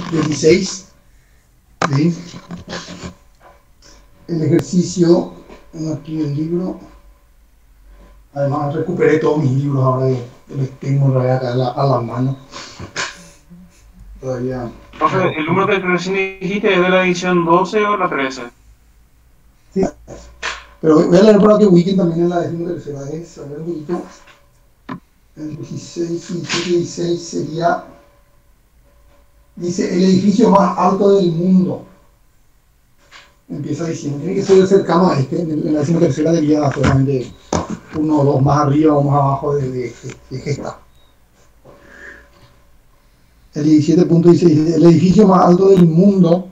16. ¿Sí? El ejercicio, tengo aquí el libro. Además recuperé todos mis libros ahora que los tengo acá a la mano. Todavía. Entonces, el número que recién dijiste es de la edición 12 o la 13. Sí. Pero voy a leer por aquí Wiki también en la 13ª. Es, a ver un poquito. El 16, 17 y 16 sería. Dice, el edificio más alto del mundo. Empieza diciendo, tiene que ser cercano a este. En la 13ª diría solamente uno o dos más arriba o más abajo de esta. El 17.16, el edificio más alto del mundo.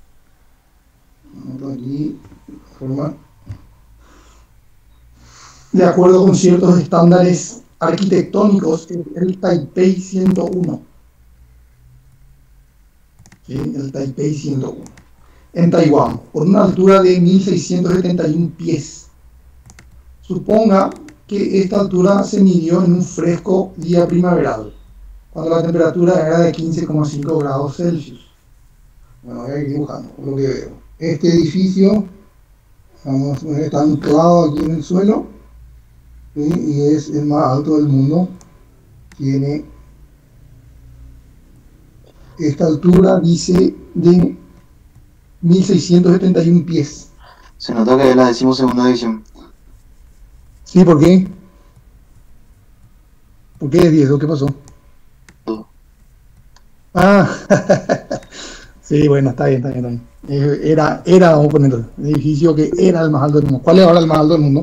Aquí, de acuerdo con ciertos estándares arquitectónicos, es el Taipei 101. ¿Sí? El Taipei 101. En Taiwán, por una altura de 1671 pies. Suponga que esta altura se midió en un fresco día primaveral, cuando la temperatura era de 15,5 grados Celsius. Bueno, voy a ir dibujando lo que veo. Este edificio, vamos a ver, está anclado aquí en el suelo, ¿sí? Y es el más alto del mundo. Tiene esta altura, dice, de 1671 pies. Se nota que es la 12ª edición. Sí, ¿por qué? ¿Por qué es 10? ¿Qué pasó? Ah, sí, bueno, está bien, está bien. Era, vamos a ponerlo, el edificio que era el más alto del mundo. ¿Cuál es ahora el más alto del mundo?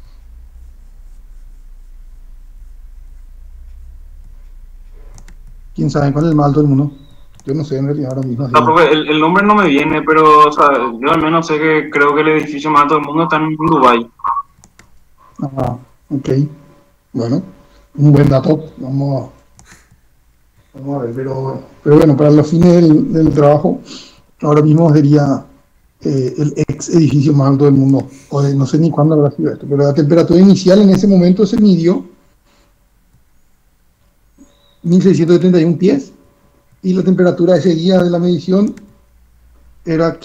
¿Quién sabe cuál es el más alto del mundo? Yo no sé en realidad ahora mismo. No, porque el nombre no me viene, pero o sea, yo al menos sé que creo que el edificio más alto del mundo está en Dubái. Ah, ok. Bueno, un buen dato. Vamos a ver, pero bueno, para los fines del trabajo, ahora mismo sería el ex edificio más alto del mundo. O no sé ni cuándo habrá sido esto, pero la temperatura inicial en ese momento se midió 1671 pies y la temperatura ese día de la medición era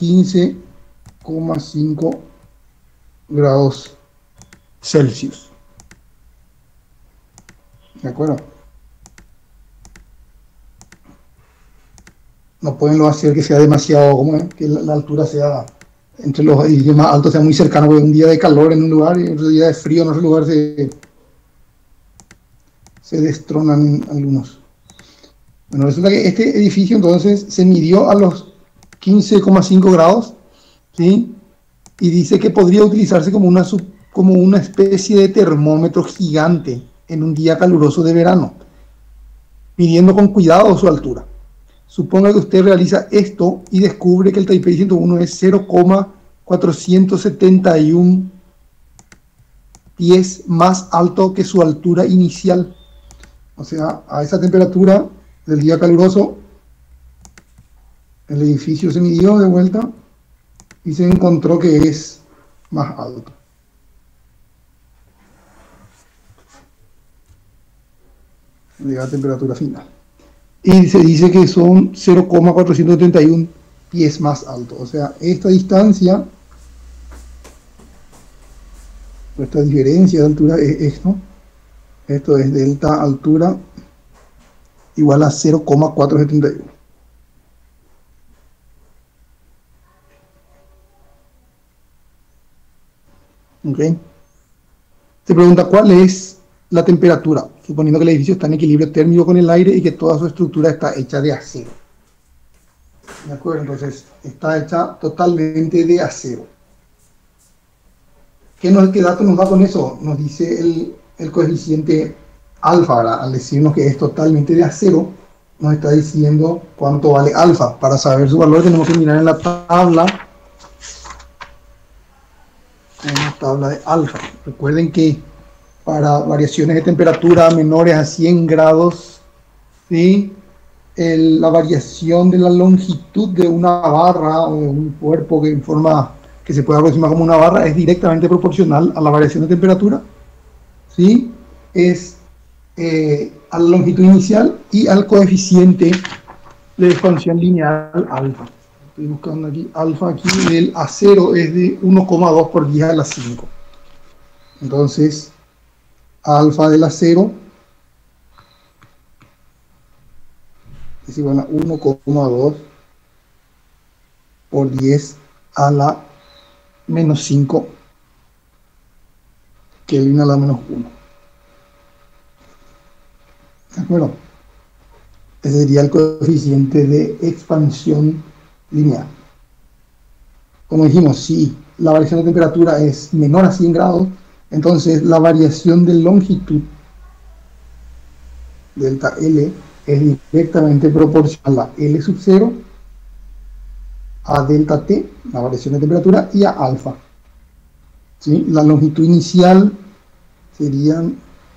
15,5 grados Celsius. ¿De acuerdo? No pueden hacer que sea demasiado, que la altura sea entre los edificios más altos, sea muy cercano, porque un día de calor en un lugar y otro día de frío en otro lugar se destronan algunos. Bueno, resulta que este edificio entonces se midió a los 15,5 grados, ¿sí? Y dice que podría utilizarse como una especie de termómetro gigante en un día caluroso de verano, midiendo con cuidado su altura. Suponga que usted realiza esto y descubre que el Taipei 101 es 0,471 pies más alto que su altura inicial. O sea, a esa temperatura del día caluroso, el edificio se midió de vuelta y se encontró que es más alto. Llega a temperatura final. Y se dice que son 0,471 pies más alto. O sea, esta distancia, esta diferencia de altura es esto. Esto es delta altura igual a 0,471. ¿Ok? Se pregunta cuál es la temperatura, suponiendo que el edificio está en equilibrio térmico con el aire y que toda su estructura está hecha de acero. ¿De acuerdo? Entonces, está hecha totalmente de acero. ¿Qué dato nos da con eso? Nos dice el coeficiente alfa, ¿verdad? Al decirnos que es totalmente de acero, nos está diciendo cuánto vale alfa. Para saber su valor tenemos que mirar en la tabla. En la tabla de alfa. Recuerden que para variaciones de temperatura menores a 100 grados, ¿sí? La variación de la longitud de una barra o de un cuerpo que se puede aproximar como una barra es directamente proporcional a la variación de temperatura, ¿sí? Es a la longitud inicial y al coeficiente de expansión lineal alfa. Estoy buscando aquí alfa, aquí del A0 es de 1,2 por 10 a la 5. Entonces, alfa del A0 es igual a 1,2 por 10 a la menos 5 Kelvin a la menos 1. ¿De acuerdo? Ese sería el coeficiente de expansión lineal. Como dijimos, si la variación de temperatura es menor a 100 grados, entonces la variación de longitud, delta L, es directamente proporcional a L sub 0, a delta T, la variación de temperatura, y a alfa. ¿Sí? La longitud inicial serían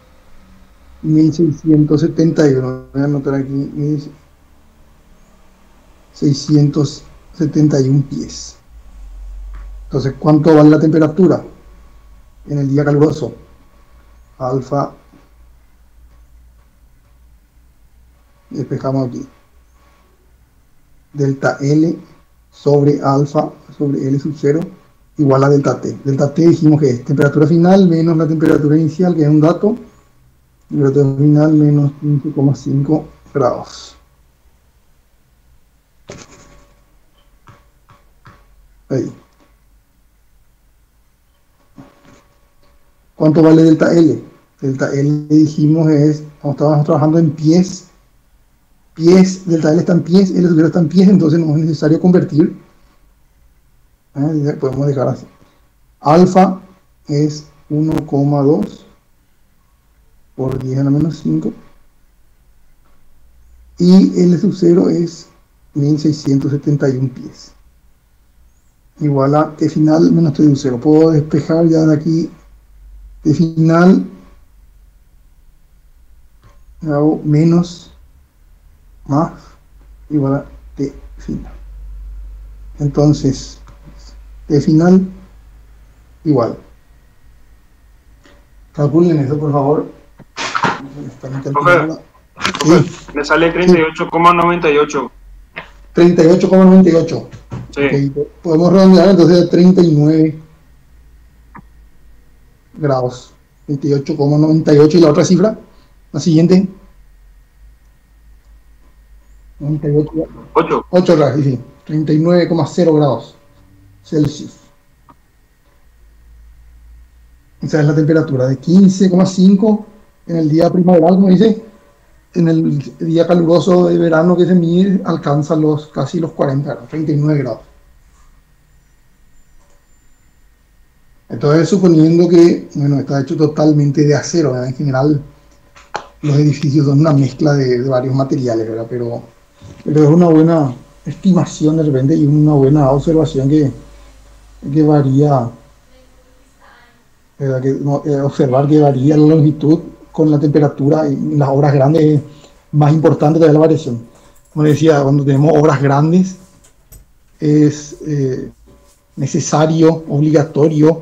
1671. Voy a anotar aquí 1671 pies. Entonces, ¿cuánto vale la temperatura en el día caluroso? Alfa, despejamos aquí, delta L sobre alfa sobre L sub 0 igual a delta T. Delta T dijimos que es temperatura final menos la temperatura inicial, que es un dato. Temperatura final menos 15,5 grados. Ahí. ¿Cuánto vale delta L? Delta L dijimos estamos trabajando en pies. Pies, delta L está en pies, L sub 0 está en pies, entonces no es necesario convertir. Podemos dejar así. Alfa es 1,2 por 10 a la menos 5. Y L sub 0 es 1671 pies. Igual a T final menos T sub 0. Puedo despejar ya de aquí T final. Hago menos más igual a T final. Entonces, T final igual. Calculen eso, por favor. Sí. Me sale 38,98. 38,98. Sí. Okay. Podemos redondear entonces a 39 grados. 28,98. ¿Y la otra cifra? La siguiente. 98. 8 grados, sí. 39,0 grados Celsius. Esa es la temperatura de 15,5 en el día primaveral, como dice. En el día caluroso de verano que se mide, alcanza casi los 40 grados, 39 grados. Entonces, suponiendo que, bueno, está hecho totalmente de acero, ¿verdad? En general, los edificios son una mezcla de varios materiales, ¿verdad? Pero es una buena estimación de repente y una buena observación que varía, ¿verdad? Observar que varía la longitud con la temperatura, y en las obras grandes es más importante todavía la variación. Como decía, cuando tenemos obras grandes es necesario, obligatorio,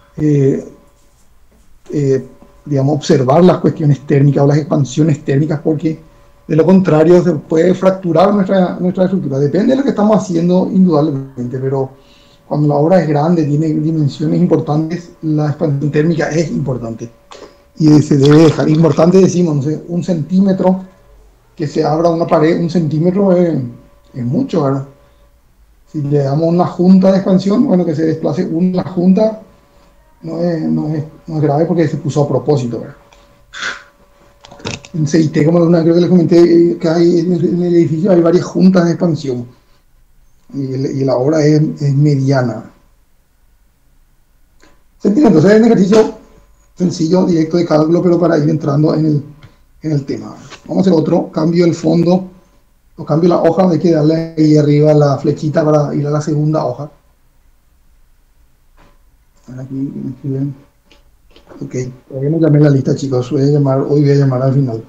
digamos, observar las cuestiones térmicas o las expansiones térmicas, porque de lo contrario se puede fracturar nuestra estructura. Depende de lo que estamos haciendo, indudablemente, pero cuando la obra es grande, tiene dimensiones importantes, la expansión térmica es importante. Y se debe dejar importante, decimos, no sé, 1 centímetro, que se abra una pared, 1 centímetro es mucho, ¿verdad? Si le damos una junta de expansión, bueno, que se desplace una junta, no es grave porque se puso a propósito, ¿verdad? En CIT, como creo que les comenté, que hay en el edificio hay varias juntas de expansión y la obra es mediana. ¿Se entiende? Entonces es un ejercicio sencillo, directo de cálculo, pero para ir entrando en el tema. Vamos a hacer otro, cambio el fondo, o cambio la hoja, hay que darle ahí arriba la flechita para ir a la segunda hoja. Aquí me escriben. Ok, todavía no llamé la lista, chicos, hoy voy a llamar al final.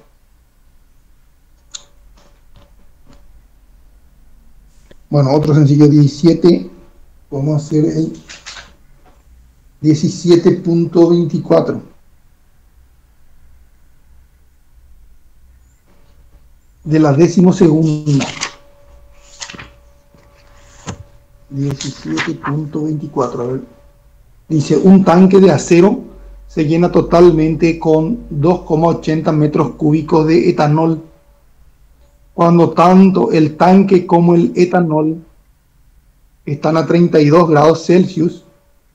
Bueno, otro sencillo, 17, vamos a hacer el 17.24. De la 12ª. 17.24. A ver. Dice, un tanque de acero se llena totalmente con 2,80 metros cúbicos de etanol, cuando tanto el tanque como el etanol están a 32 grados Celsius.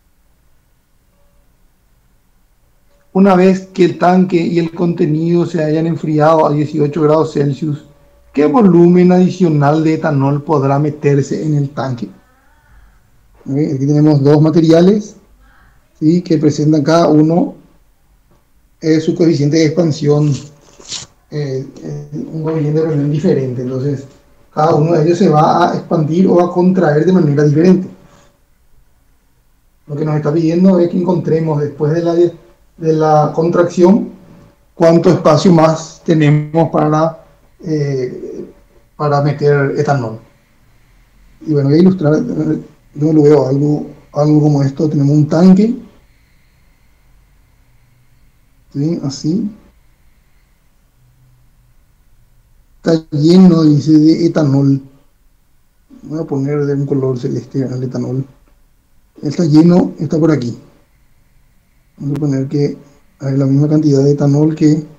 Una vez que el tanque y el contenido se hayan enfriado a 18 grados Celsius, ¿qué volumen adicional de etanol podrá meterse en el tanque? Aquí tenemos dos materiales, ¿sí?, que presentan cada uno su coeficiente de expansión, un coeficiente de presión diferente. Entonces, cada uno de ellos se va a expandir o a contraer de manera diferente. Lo que nos está pidiendo es que encontremos después de la contracción cuánto espacio más tenemos para meter etanol. Y bueno, voy a ilustrar, yo lo veo algo como esto. Tenemos un tanque, ¿sí?, así. Está lleno, dice, de etanol. Voy a poner de un color celeste el etanol. Está lleno, está por aquí. Vamos a poner que hay la misma cantidad de etanol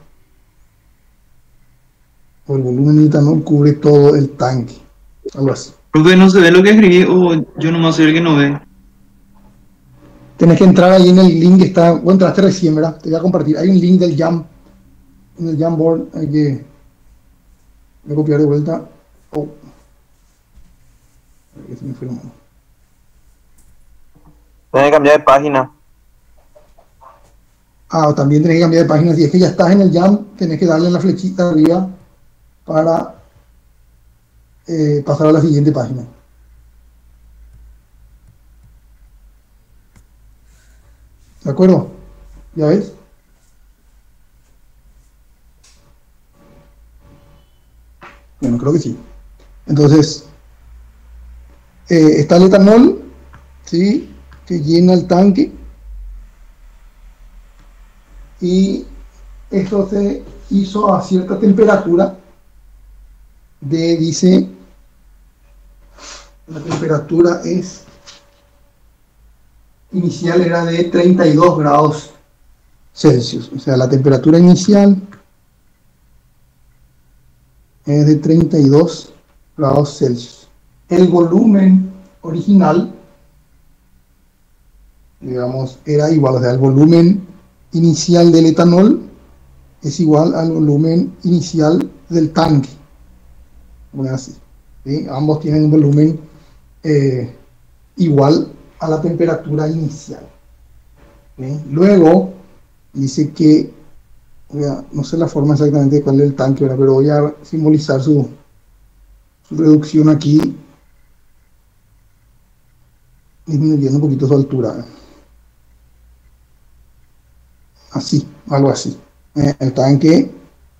o el volumen de etanol cubre todo el tanque. Algo así. Profe, no se ve lo que escribí o yo nomás soy el que no ve. Tenés que entrar ahí en el link que está. Bueno, entraste recién, ¿verdad? Te voy a compartir. Hay un link del Jam. En el Jamboard hay que. Voy a copiar de vuelta. Oh. Se me fue la mano. Tenés que cambiar de página. También tenés que cambiar de página. Si es que ya estás en el Jam, tenés que darle la flechita arriba para pasar a la siguiente página. ¿De acuerdo? ¿Ya ves? Bueno, creo que sí. Entonces, está el etanol, ¿sí?, que llena el tanque. Y esto se hizo a cierta temperatura dice, la temperatura inicial era de 32 grados Celsius. O sea, la temperatura inicial es de 32 grados Celsius. El volumen original, digamos, era igual, o sea, el volumen inicial del etanol es igual al volumen inicial del tanque. Bueno, así, ¿sí? Ambos tienen un volumen igual a la temperatura inicial, ¿sí? Luego dice que, no sé la forma exactamente de cuál es el tanque, ¿verdad?, pero voy a simbolizar su reducción aquí, disminuyendo un poquito su altura. Así, algo así. El tanque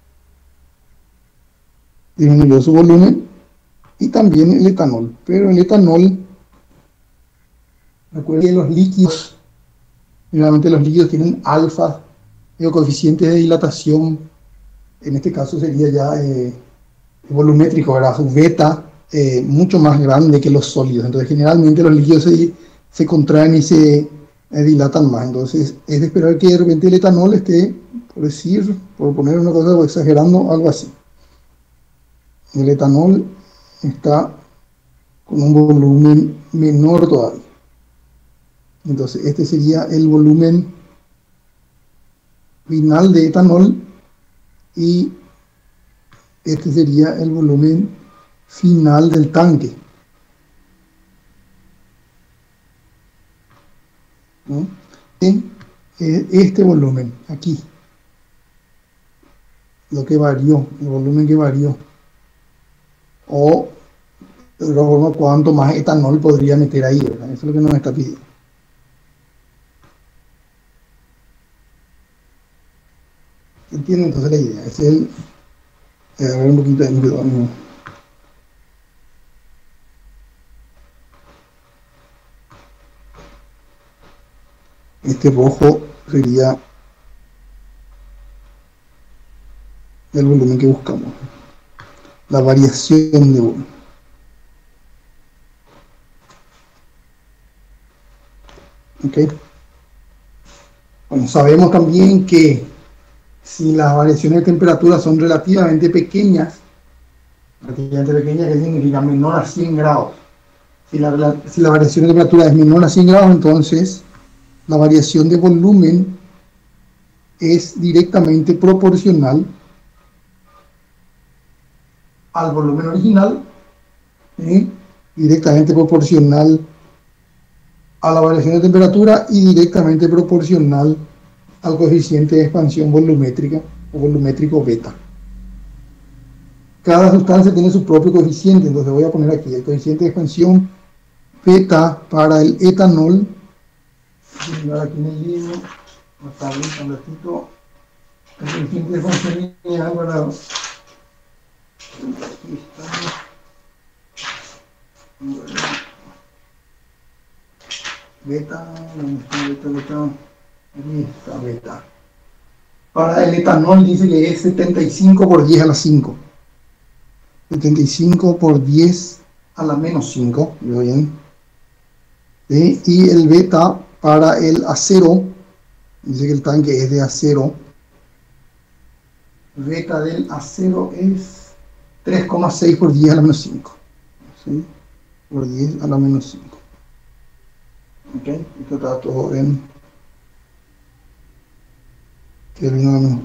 disminuyó su volumen y también el etanol, pero el etanol, recuerden que los líquidos, generalmente los líquidos tienen alfa, coeficiente de dilatación, en este caso sería ya volumétrico, ¿verdad?, su beta mucho más grande que los sólidos. Entonces generalmente los líquidos se contraen y se dilatan más. Entonces es de esperar que de repente el etanol esté, por poner una cosa o exagerando, algo así. El etanol está con un volumen menor todavía. Entonces este sería el volumen final de etanol y este sería el volumen final del tanque, ¿no? Este volumen aquí, lo que varió, el volumen que varió, o de otra forma, cuánto más etanol podría meter ahí, ¿verdad? Eso es lo que nos está pidiendo. ¿Entienden entonces la idea? Es a ver un poquito de nuevo. Este rojo sería el volumen que buscamos, la variación de volumen. ¿Ok? Bueno, sabemos también que si las variaciones de temperatura son relativamente pequeñas, ¿qué significa? Menor a 100 grados. Si la variación de temperatura es menor a 100 grados, entonces la variación de volumen es directamente proporcional al volumen original, directamente proporcional a la variación de temperatura y directamente proporcional al coeficiente de expansión volumétrica o volumétrico beta. Cada sustancia tiene su propio coeficiente, entonces voy a poner aquí el coeficiente de expansión beta para el etanol. Voy a aquí en el libro, un ratito, el coeficiente de expansión lineal para... Aquí está. Beta, aquí está beta. Para el etanol dice que es 75 por 10 a la 5. 75 por 10 a la menos 5, ¿veo bien? ¿Sí? Y el beta para el acero, dice que el tanque es de acero. Beta del acero es 3,6 por 10 a la menos 5. ¿Sí? Por 10 a la menos 5. Ok, esto está todo en Kelvin a la menos.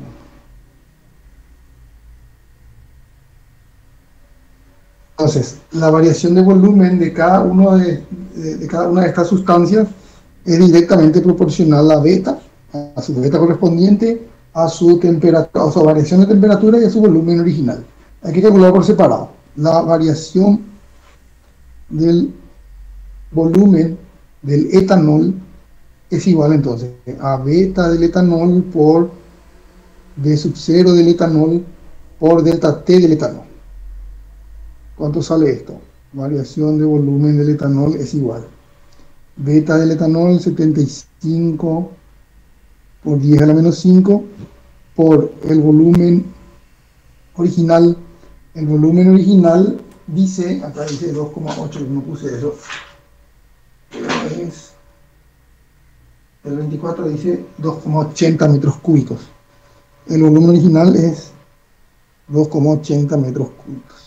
Entonces, la variación de volumen de cada una de estas sustancias es directamente proporcional a beta, a su beta correspondiente, a su temperatura, a su variación de temperatura y a su volumen original. Hay que calcular por separado. La variación del volumen del etanol es igual entonces a beta del etanol por D sub 0 del etanol por delta T del etanol. ¿Cuánto sale esto? Variación de volumen del etanol es igual. Beta del etanol 75 por 10 a la menos 5 por el volumen original. El volumen original dice, acá dice 2,8, no puse eso. Es, el 24 dice 2,80 metros cúbicos. El volumen original es 2,80 metros cúbicos.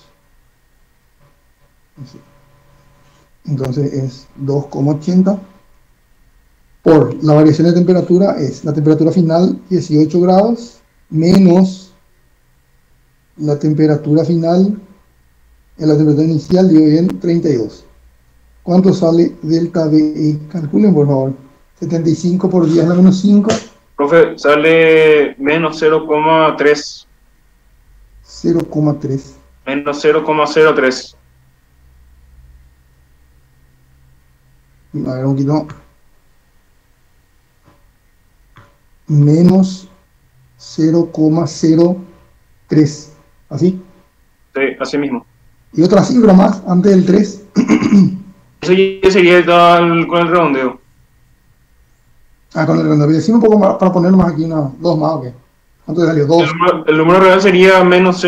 Entonces es 2,80 por la variación de temperatura, es la temperatura final 18 grados menos la temperatura final, en la temperatura inicial dio bien 32. ¿Cuánto sale delta BE? Calculen por favor. 75 por 10 a la menos 5. Profe, sale menos 0,3. 0,3. Menos 0,03. A ver, un poquito. Menos 0,03. ¿Así? Sí, así mismo. Y otra cifra más antes del 3. Eso ya sería con el redondeo. Con el redondeo. Decime un poco más para ponerlo más aquí, dos más, ¿ok? ¿Cuánto salió? 2. El número real sería menos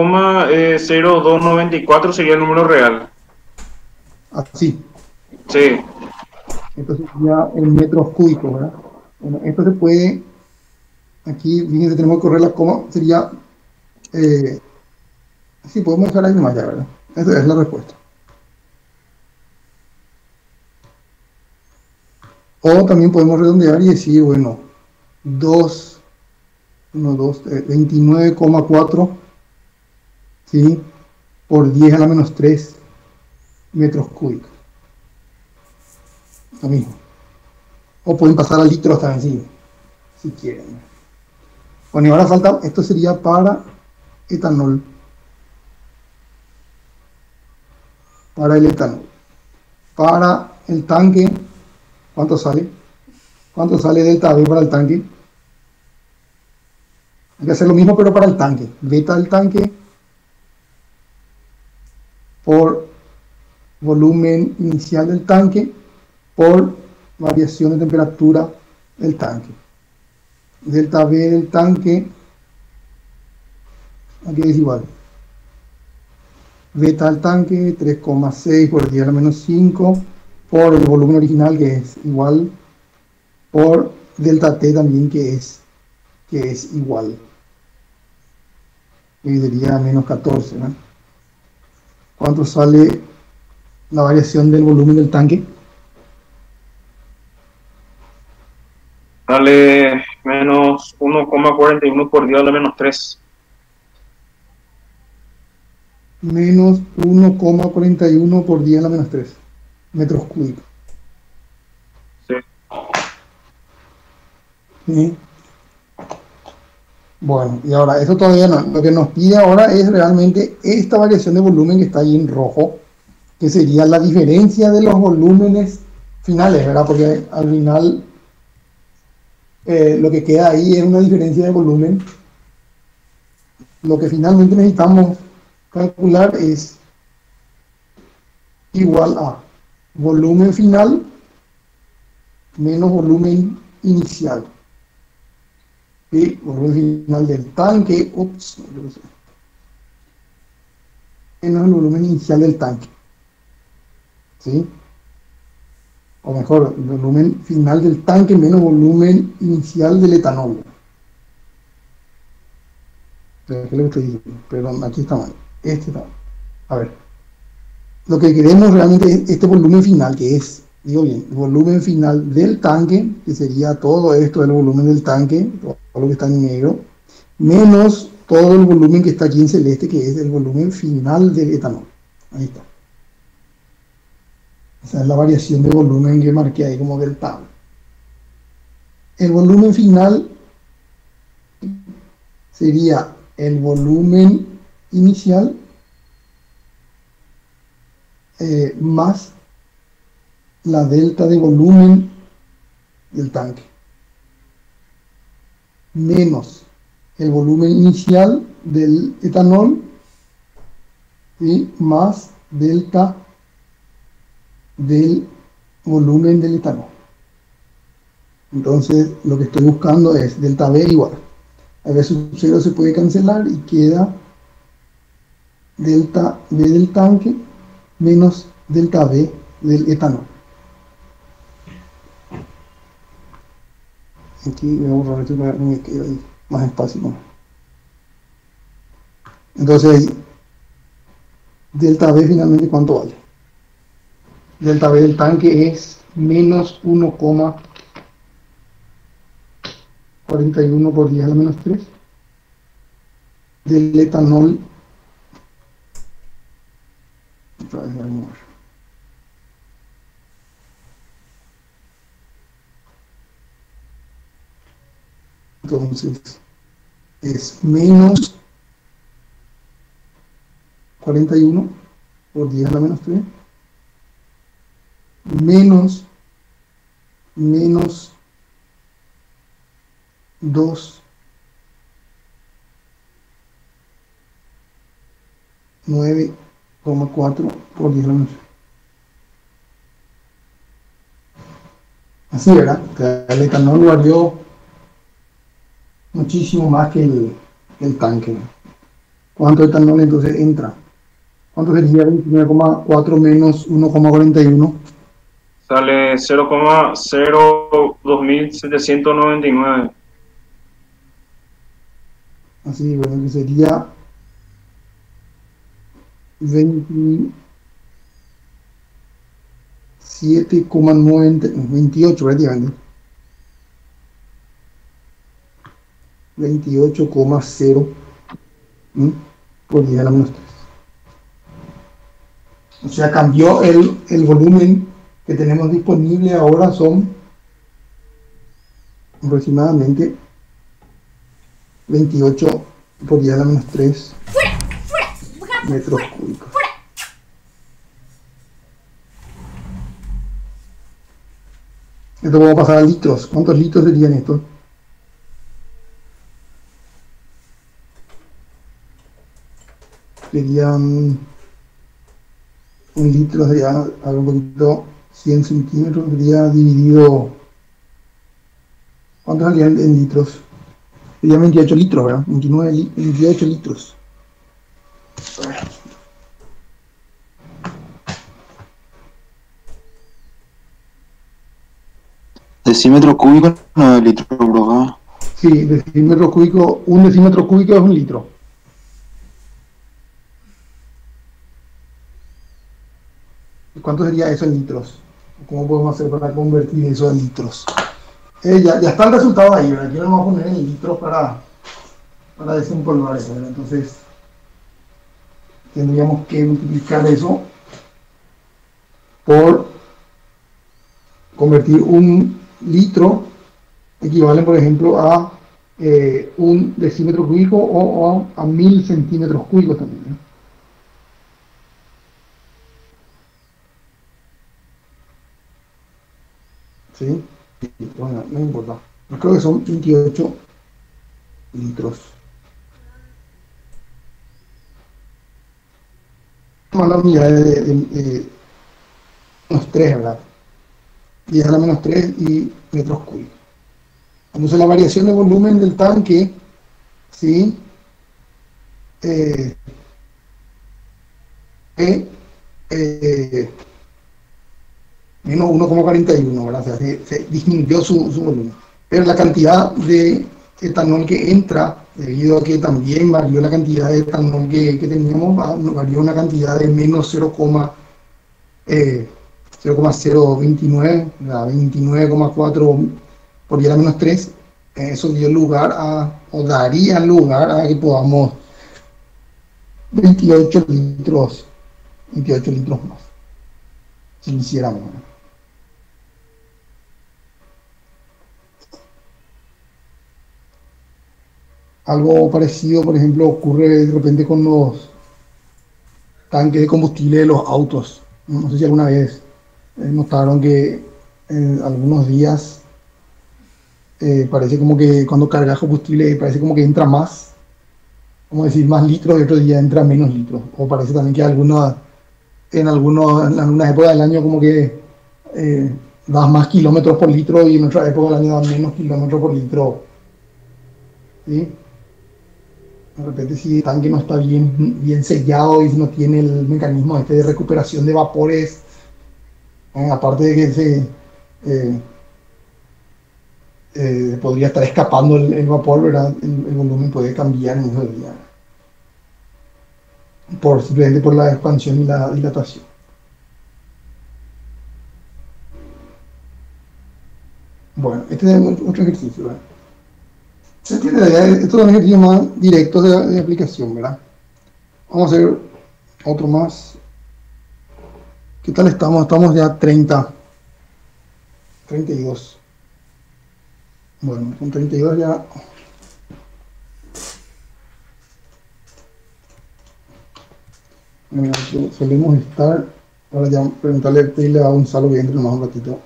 0,0294 sería el número real. Así. Sí. Esto sería en metros cúbicos, ¿verdad? Bueno, esto se puede, aquí, fíjense, tenemos que correr la coma, sería, sí, podemos dejar ahí nomás ya, ¿verdad? Esa es la respuesta. O también podemos redondear y decir, bueno, 29,4, ¿sí? Por 10 a la menos 3 metros cúbicos. Lo mismo. O pueden pasar a litros también, si quieren. Bueno, y ahora falta, esto sería para etanol. Para el etanol. Para el tanque, ¿cuánto sale? ¿Cuánto sale delta B para el tanque? Hay que hacer lo mismo, pero para el tanque. Beta del tanque por volumen inicial del tanque por variación de temperatura del tanque. Delta B del tanque, aquí es igual. Beta del tanque, 3,6 por 10 a la menos 5, por el volumen original, que es igual por delta T también, que es igual. Y sería menos 14, ¿no? ¿Cuánto sale la variación del volumen del tanque? Sale menos 1,41 por 10 a la menos 3. Menos 1,41 por 10 a la menos 3 metros cúbicos. Sí. ¿Sí? Bueno, y ahora, eso todavía no. Lo que nos pide ahora es realmente esta variación de volumen que está ahí en rojo, que sería la diferencia de los volúmenes finales, ¿verdad? Porque al final lo que queda ahí es una diferencia de volumen. Lo que finalmente necesitamos calcular es igual a volumen final menos volumen inicial. ¿Sí? Volumen final del tanque, menos el volumen inicial del tanque. ¿Sí? O mejor, el volumen final del tanque menos volumen inicial del etanol. ¿Qué le estoy diciendo? Perdón, aquí está mal. Este está mal. A ver. Lo que queremos realmente es este volumen final, que es, digo bien, el volumen final del tanque, que sería todo esto del volumen del tanque, todo lo que está en negro, menos todo el volumen que está aquí en celeste, que es el volumen final del etanol. Ahí está. Esa es la variación de volumen que marqué ahí como delta. El volumen final sería el volumen inicial más la delta de volumen del tanque, menos el volumen inicial del etanol y más delta del volumen del etanol. Entonces lo que estoy buscando es delta B igual a V sub 0 se puede cancelar y queda delta B del tanque menos delta B del etanol. Aquí voy a borrar esto para que me quede ahí más espacio, ¿no? Entonces delta B finalmente, ¿cuánto vale? Delta B del tanque es menos 1,41 por 10 a la menos 3 del etanol. Entonces es menos 41 por 10 a la menos 3 menos 2 9,4 por 10 a la menos 3. Así, ¿verdad? El etanol varió muchísimo más que el tanque. ¿Cuánto etanol entonces entra? ¿Cuánto sería 29,4 menos 1,41? Sale 0,02799. Así, bueno, que sería 27,9, 28 prácticamente. 28,0 por 10 a la menos 3. O sea, cambió el volumen que tenemos disponible ahora, son aproximadamente 28 por 10 a la menos 3 metros cúbicos. Esto vamos a pasar a litros. ¿Cuántos litros serían estos? Serían un litro, sería algo un poquito 100 centímetros, sería dividido. ¿Cuántos salían en litros? Sería 28 litros, ¿verdad? 28 litros. decímetro cúbico, 9 litros, profe. Sí, decímetro cúbico, un decímetro cúbico es un litro. ¿Y cuánto sería eso en litros? ¿Cómo podemos hacer para convertir eso en litros? Ya está el resultado ahí, ¿verdad? Aquí lo vamos a poner en litros para desempolvar eso, ¿verdad? Entonces, tendríamos que multiplicar eso por convertir un litro, equivale, por ejemplo, a un decímetro cúbico o a 1000 centímetros cúbicos también, ¿no? ¿Sí? Bueno, no importa. Yo creo que son 28 litros. Vamos a la unidad de menos 3, ¿verdad? 10 a la menos 3 y metros cúbicos. Entonces la variación de volumen del tanque, ¿sí? Menos 1,41, ¿verdad? O sea, se disminuyó su volumen. Pero la cantidad de etanol que entra, debido a que también varió la cantidad de etanol que teníamos, varió una cantidad de menos 0,029, 29,4 por 10 a la menos 3. Eso dio lugar o daría lugar a que podamos 28 litros más, si lo hiciéramos, ¿no? Algo parecido, por ejemplo, ocurre de repente con los tanques de combustible de los autos. No sé si alguna vez notaron que algunos días parece como que cuando cargas combustible parece como que entra más, como decir, más litros, y otro día entra menos litros. O parece también que en algunas épocas del año como que das más kilómetros por litro y en otra época del año das menos kilómetros por litro. ¿Sí? De repente, si el tanque no está bien sellado y no tiene el mecanismo de recuperación de vapores, aparte de que podría estar escapando el vapor, ¿verdad? El volumen puede cambiar en esos días, simplemente por la expansión y la dilatación. Bueno, este es otro ejercicio, ¿verdad? ¿Se entiende? Estos son ejercicios más directos de aplicación, ¿verdad? Vamos a hacer otro más. ¿Qué tal estamos? Estamos ya 32. Bueno, con 32 ya. Bueno, solemos estar. Ahora ya pedirle a Gonzalo que entre más un ratito.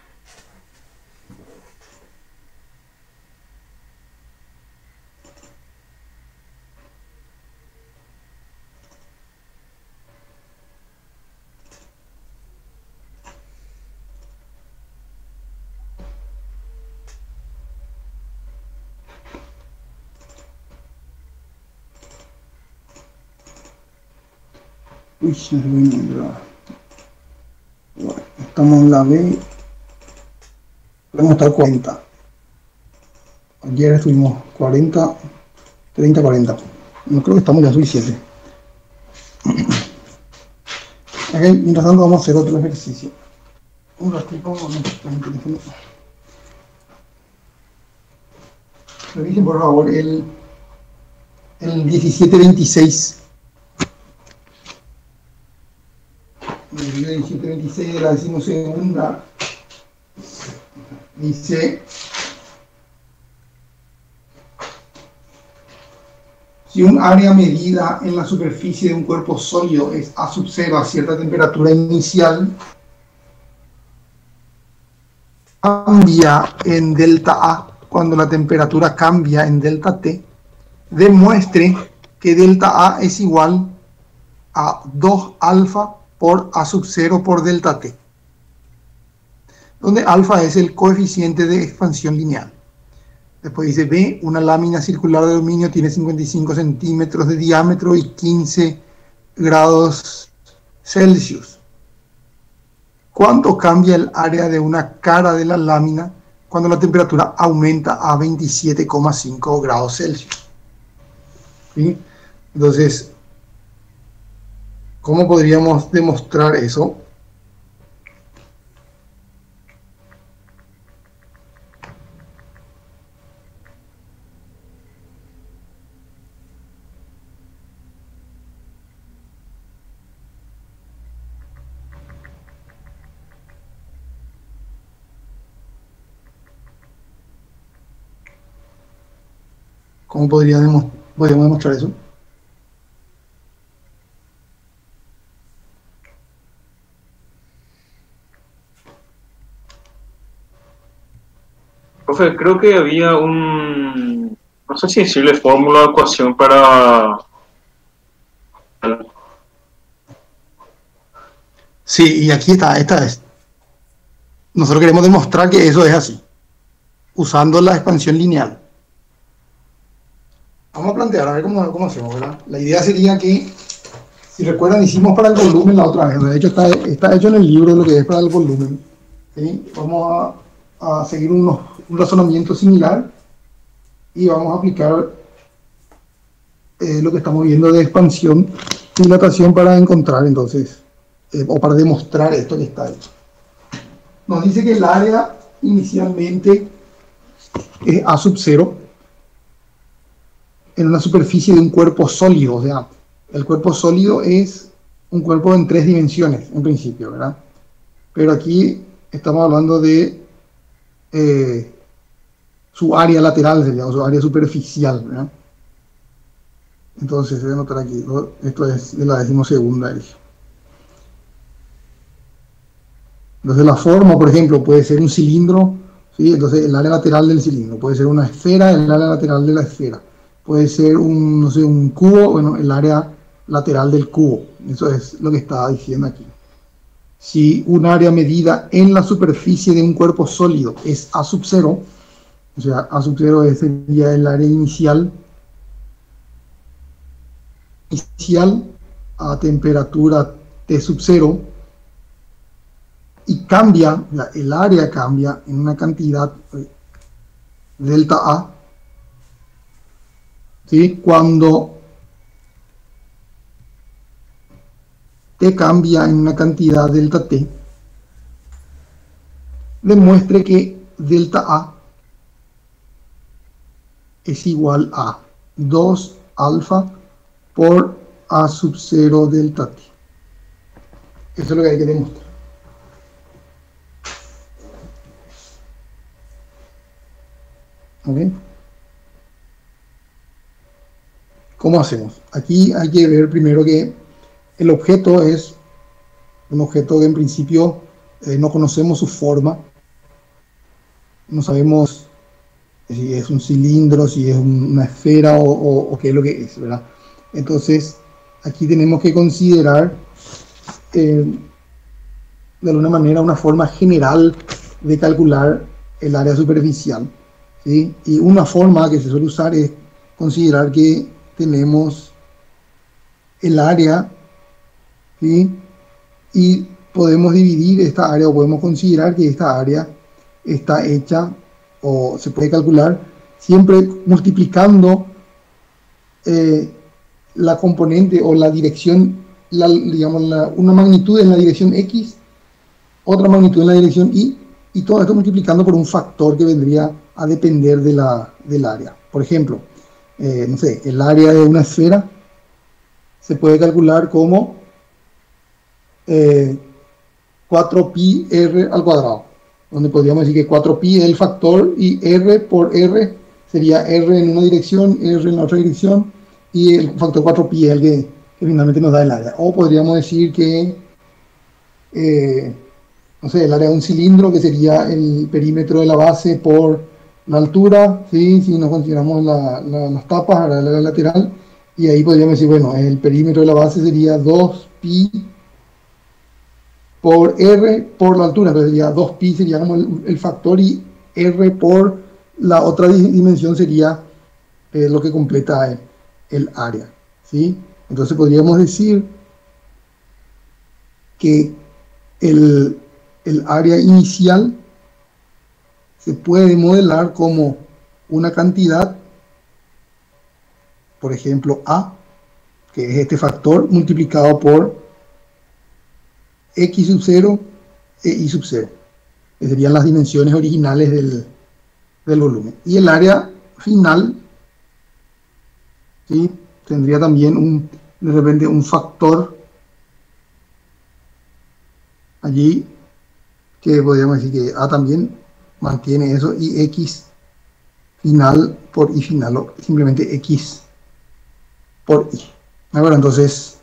Uy, se me olvidó. Bueno, estamos en la B. Podemos estar 40. Ayer estuvimos 40, 30, 40. No creo que estamos ya suficientes. Okay, mientras tanto vamos a hacer otro ejercicio. Un ratito con el teléfono. Revisen por favor el 1726. El 1726 de la 12ª dice: si un área medida en la superficie de un cuerpo sólido es A sub 0 a cierta temperatura inicial, cambia en delta A cuando la temperatura cambia en delta T, demuestre que delta A es igual a 2 alfa por A sub 0 por delta T, donde alfa es el coeficiente de expansión lineal. Después dice B, una lámina circular de aluminio tiene 55 centímetros de diámetro y 15 grados Celsius. ¿Cuánto cambia el área de una cara de la lámina cuando la temperatura aumenta a 27,5 grados Celsius. ¿Sí? Entonces, ¿cómo podríamos demostrar eso? ¿Cómo podríamos demostrar eso? Profe, creo que había no sé si decirle fórmula o ecuación para... Sí, y aquí está, esta es. Nosotros queremos demostrar que eso es así, usando la expansión lineal. Vamos a plantear, a ver cómo hacemos, ¿verdad? La idea sería que, si recuerdan, hicimos para el volumen la otra vez. De hecho, está hecho en el libro lo que es para el volumen. ¿Sí? Vamos a seguir un razonamiento similar y vamos a aplicar lo que estamos viendo de expansión y dilatación para encontrar, entonces, o para demostrar esto que está hecho. Nos dice que el área inicialmente es A sub 0 en una superficie de un cuerpo sólido. O sea, el cuerpo sólido es un cuerpo en 3 dimensiones, en principio, ¿verdad? Pero aquí estamos hablando de su área lateral, sería, o su área superficial, ¿verdad? Entonces, se debe notar aquí, ¿no? Esto es de la 12ª. Entonces, la forma, por ejemplo, puede ser un cilindro, ¿sí? Entonces, el área lateral del cilindro, puede ser una esfera, el área lateral de la esfera. Puede ser no sé, un cubo, bueno, el área lateral del cubo. Eso es lo que estaba diciendo aquí. Si un área medida en la superficie de un cuerpo sólido es A sub 0, o sea, A sub 0 sería el área inicial a temperatura T sub 0, y cambia, el área cambia en una cantidad delta A, ¿sí? Cuando T cambia en una cantidad delta T, demuestre que delta A es igual a 2 alfa por A sub 0 delta T. Eso es lo que hay que demostrar. ¿Ok? ¿Cómo hacemos? Aquí hay que ver primero que el objeto es un objeto que en principio no conocemos su forma, no sabemos si es un cilindro, si es una esfera o qué es lo que es, ¿verdad? Entonces, aquí tenemos que considerar de alguna manera una forma general de calcular el área superficial, ¿sí? Y una forma que se suele usar es considerar que tenemos el área, ¿sí? Y podemos dividir esta área, o podemos considerar que esta área está hecha, o se puede calcular siempre multiplicando la componente o la dirección, digamos, una magnitud en la dirección X, otra magnitud en la dirección Y todo esto multiplicando por un factor que vendría a depender del área. Por ejemplo, no sé, el área de una esfera se puede calcular como 4pi r al cuadrado, donde podríamos decir que 4pi es el factor y r por r sería r en una dirección, r en la otra dirección, y el factor 4pi es el que finalmente nos da el área. O podríamos decir que no sé, el área de un cilindro, que sería el perímetro de la base por la altura, ¿sí? Si nos consideramos las tapas, la área lateral, y ahí podríamos decir, bueno, el perímetro de la base sería 2pi por r por la altura, entonces sería 2pi sería como el factor, y r por la otra dimensión sería lo que completa el área, ¿sí? Entonces podríamos decir que el área inicial se puede modelar como una cantidad, por ejemplo, A, que es este factor multiplicado por X sub 0 e Y sub 0, que serían las dimensiones originales del volumen. Y el área final, ¿sí?, tendría también de repente un factor allí, que podríamos decir que A también mantiene eso, y X final por Y final, o simplemente X por Y. Ahora, entonces,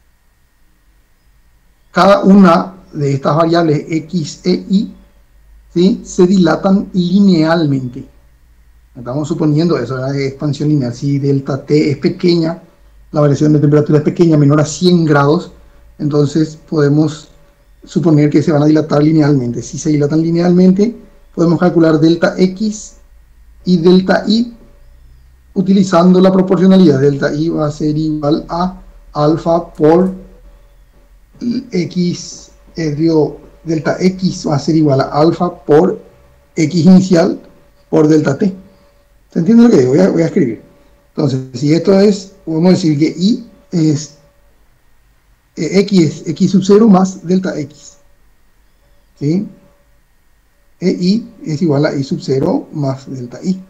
cada una de estas variables X e Y, ¿sí?, se dilatan linealmente. Estamos suponiendo eso, ¿verdad?, de expansión lineal. Si delta T es pequeña, la variación de temperatura es pequeña, menor a 100 grados, entonces podemos suponer que se van a dilatar linealmente. Si se dilatan linealmente, podemos calcular delta X y delta Y utilizando la proporcionalidad. Delta Y va a ser igual a alfa por X, delta X va a ser igual a alfa por X inicial por delta T. ¿Se entiende lo que digo? Voy a escribir. Entonces, si esto es, podemos decir que Y es X es X sub 0 más delta X. ¿Sí? E Y es igual a Y sub 0 más delta Y.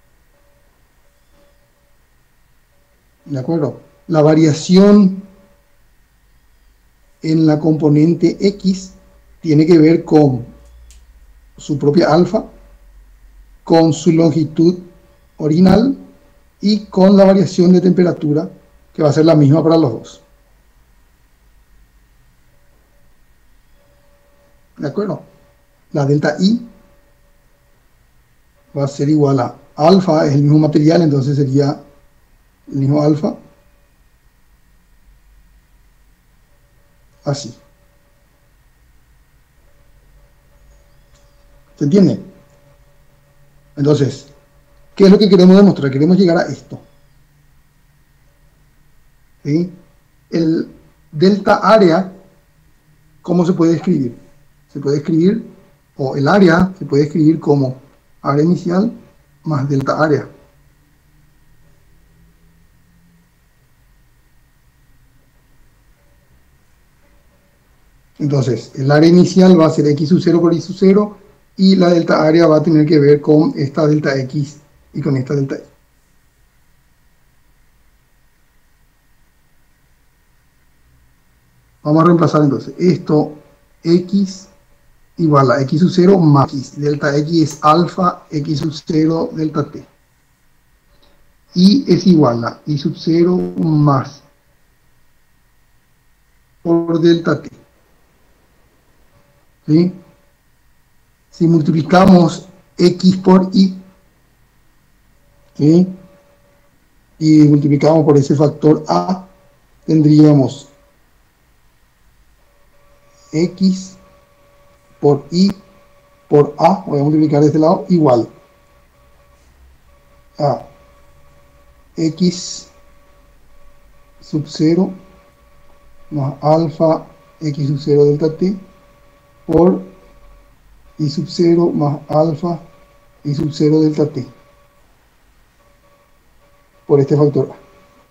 ¿De acuerdo? La variación en la componente X tiene que ver con su propia alfa, con su longitud original y con la variación de temperatura, que va a ser la misma para los dos. ¿De acuerdo? La delta I va a ser igual a alfa, es el mismo material, entonces sería el mismo alfa, así. ¿Se entiende? Entonces, ¿qué es lo que queremos demostrar? Queremos llegar a esto. ¿Sí? El delta área, ¿cómo se puede escribir? Se puede escribir, o el área se puede escribir como área inicial más delta área. Entonces, el área inicial va a ser X sub 0 por Y sub 0, y la delta área va a tener que ver con esta delta X y con esta delta Y. Vamos a reemplazar entonces esto, X igual a X sub 0 más X. Delta X es alfa X sub 0 delta T. Y es igual a Y sub 0 más por delta T. ¿Sí? Si multiplicamos X por Y, ¿sí?, y multiplicamos por ese factor A, tendríamos X por Y por A, voy a multiplicar de este lado, igual a X sub 0 más alfa X sub 0 delta T por Y sub 0 más alfa Y sub 0 delta T por este factor A.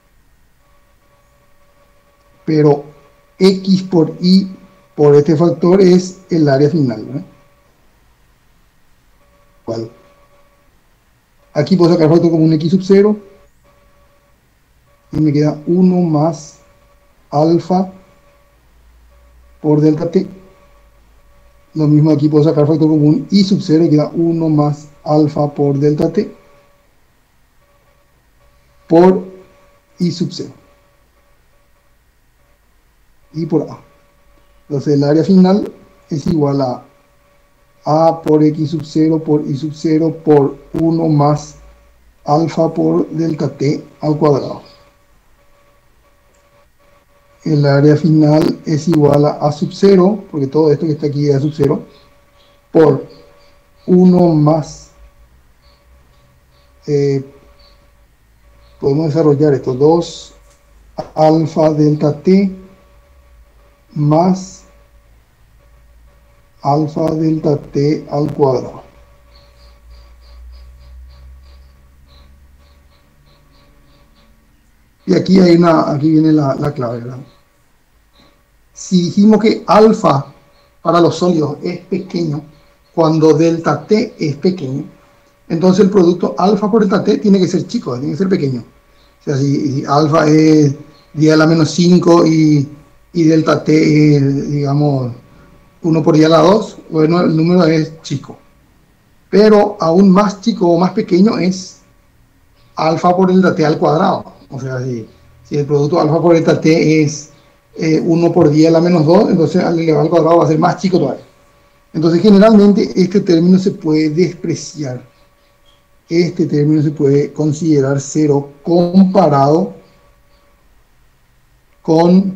Pero X por Y por este factor es el área final, ¿verdad? ¿Cuál? Aquí puedo sacar factor como un X sub 0 y me queda 1 más alfa por delta T. Lo mismo aquí puedo sacar factor común Y sub 0 y queda 1 más alfa por delta T por Y sub 0 y por A. Entonces el área final es igual a por X sub 0 por Y sub 0 por 1 más alfa por delta T al cuadrado. El área final es igual a sub 0, porque todo esto que está aquí es A sub 0, por 1 más, podemos desarrollar esto, 2 alfa delta T más alfa delta T al cuadrado. Y aquí viene la clave, ¿verdad? Si dijimos que alfa para los sólidos es pequeño, cuando delta T es pequeño, entonces el producto alfa por delta T tiene que ser chico, tiene que ser pequeño. O sea, si alfa es 10 a la menos 5 y delta T es, digamos, 1 por 10 a la 2, bueno, el número es chico. Pero aún más chico o más pequeño es alfa por delta T al cuadrado. O sea, si el producto alfa por delta T es 1 por 10 a la menos 2, entonces al elevado al cuadrado va a ser más chico todavía. Entonces, generalmente este término se puede despreciar. Este término se puede considerar cero comparado con,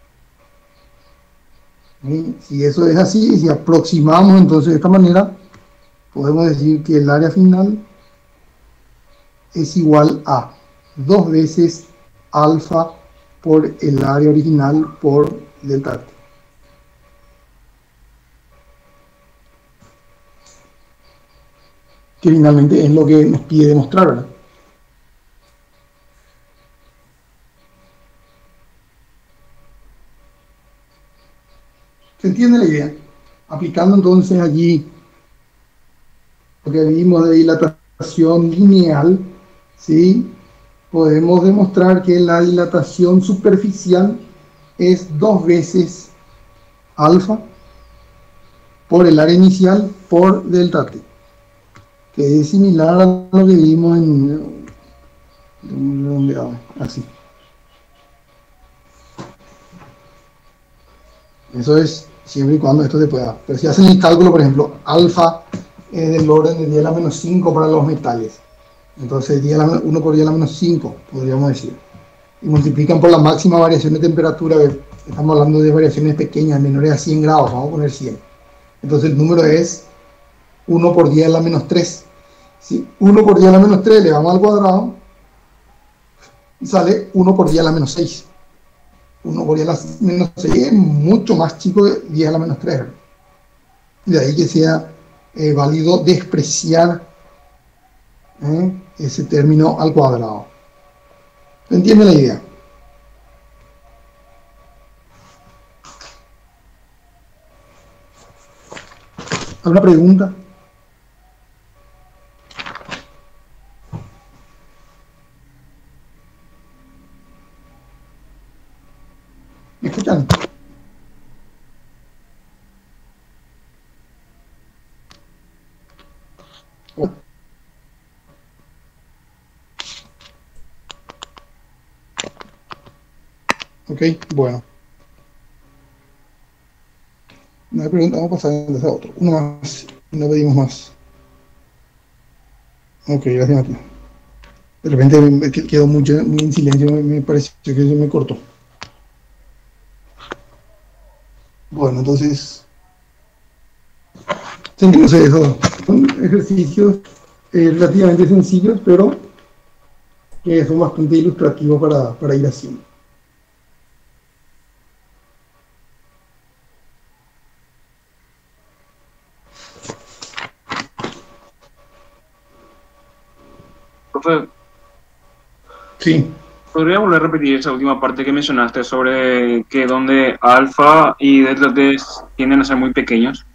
si eso es así, si aproximamos entonces de esta manera, podemos decir que el área final es igual a 2 veces alfa por el área original por delta T. Que finalmente es lo que nos pide demostrar, ¿verdad? ¿Se entiende la idea? Aplicando entonces allí lo que vimos de dilatación lineal, ¿sí? Podemos demostrar que la dilatación superficial es 2 veces alfa por el área inicial por delta T, que es similar a lo que vimos así. Eso es siempre y cuando esto se pueda. Pero si hacen el cálculo, por ejemplo, alfa del orden de 10 a la menos 5 para los metales, entonces 1 por 10 a la menos 5, podríamos decir. Y multiplican por la máxima variación de temperatura, estamos hablando de variaciones pequeñas, menores a 100 grados, vamos a poner 100. Entonces el número es 1 por 10 a la menos 3. Si 1 por 10 a la menos 3 le vamos al cuadrado, y sale 1 por 10 a la menos 6. 1 por 10 a la menos 6 es mucho más chico que 10 a la menos 3. Y de ahí que sea válido despreciar ese término al cuadrado. ¿Se entiende la idea? ¿Alguna pregunta? ¿Me escuchan? Oh. Ok, bueno. No hay pregunta, vamos a pasar entonces a otro. Uno más, no pedimos más. Ok, gracias, Mati. De repente quedó muy en silencio, me pareció que se me cortó. Bueno, entonces, eso. Son ejercicios relativamente sencillos, pero que son bastante ilustrativos para ir haciendo. Profe, Sí. ¿podría volver a repetir esa última parte que mencionaste sobre que donde alfa y delta T tienden a ser muy pequeños?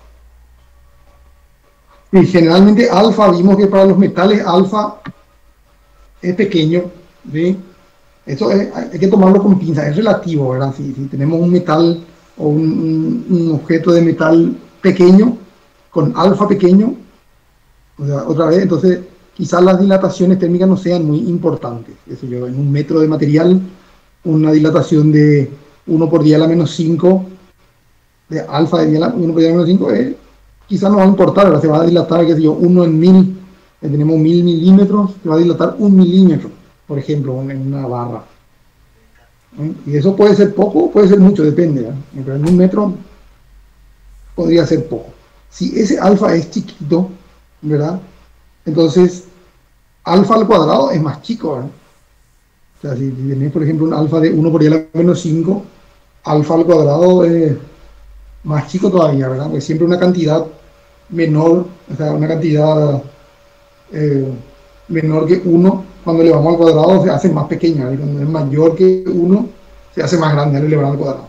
Y generalmente alfa, vimos que para los metales alfa es pequeño, ¿sí? Eso hay que tomarlo con pinzas, es relativo, ¿verdad? Si tenemos un metal o un objeto de metal pequeño, con alfa pequeño, o sea, otra vez, entonces quizás las dilataciones térmicas no sean muy importantes. Eso yo, en un metro de material, una dilatación de 1 por 10 a la menos 5, de alfa de 1 por 10 a la menos 5, quizás no va a importar, ahora se va a dilatar, qué sé yo, 1 en 1000, tenemos 1000 milímetros, se va a dilatar 1 milímetro, por ejemplo, en una barra. Y eso puede ser poco o puede ser mucho, depende, ¿verdad? Pero en un metro podría ser poco. Si ese alfa es chiquito, ¿verdad? Entonces, alfa al cuadrado es más chico, ¿verdad? O sea, si tenés, por ejemplo, un alfa de 1 por 10 a la menos 5, alfa al cuadrado es más chico todavía, ¿verdad? Porque siempre una cantidad menor, o sea, una cantidad menor que 1 cuando elevamos al cuadrado se hace más pequeña, y cuando es mayor que 1 se hace más grande al elevar al cuadrado.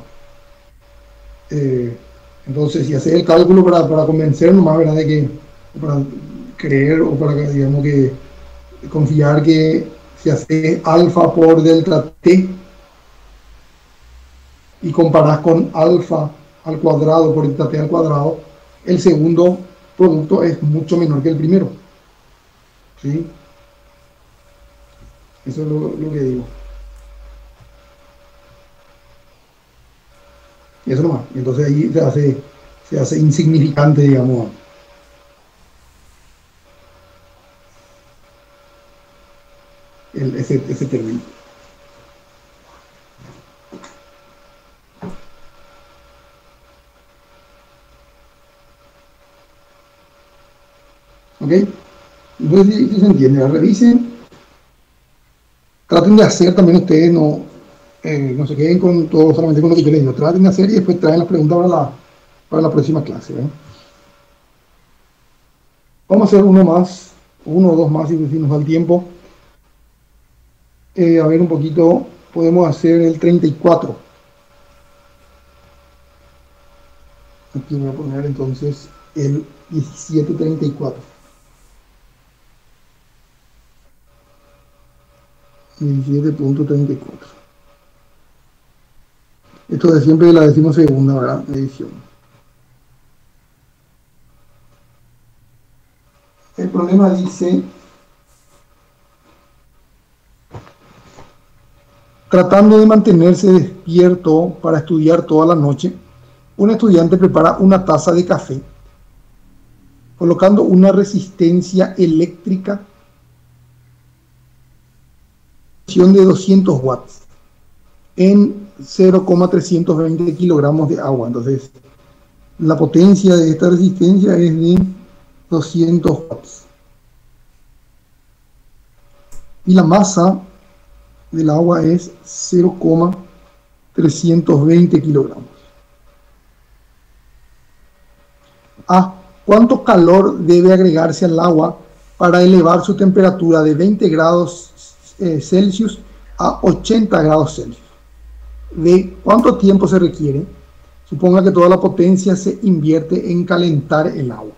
Entonces, si haces el cálculo para convencernos más, ¿verdad? De que, para creer o para, digamos, que confiar que si haces alfa por delta t y comparas con alfa al cuadrado por delta t al cuadrado, el segundo producto es mucho menor que el primero. ¿Sí? Eso es lo que digo. Y eso nomás. Entonces ahí se hace insignificante, digamos, ese término. ¿Ok? Entonces, si se entiende, revisen. Traten de hacer también ustedes, no se queden con todo solamente con lo que yo les digo. Traten de hacer y después traen las preguntas para la próxima clase. Vamos a hacer uno o dos más si nos da el tiempo. A ver un poquito, podemos hacer el 34. Aquí voy a poner entonces el 1734. 17.34. Esto de siempre la 12ª, ¿verdad? Edición. El problema dice: tratando de mantenerse despierto para estudiar toda la noche, un estudiante prepara una taza de café, colocando una resistencia eléctrica de 200 watts en 0,320 kilogramos de agua. Entonces, la potencia de esta resistencia es de 200 watts. Y la masa del agua es 0,320 kilogramos. ¿Cuánto calor debe agregarse al agua para elevar su temperatura de 20 grados Celsius a 80 grados Celsius? ¿De cuánto tiempo se requiere? Suponga que toda la potencia se invierte en calentar el agua.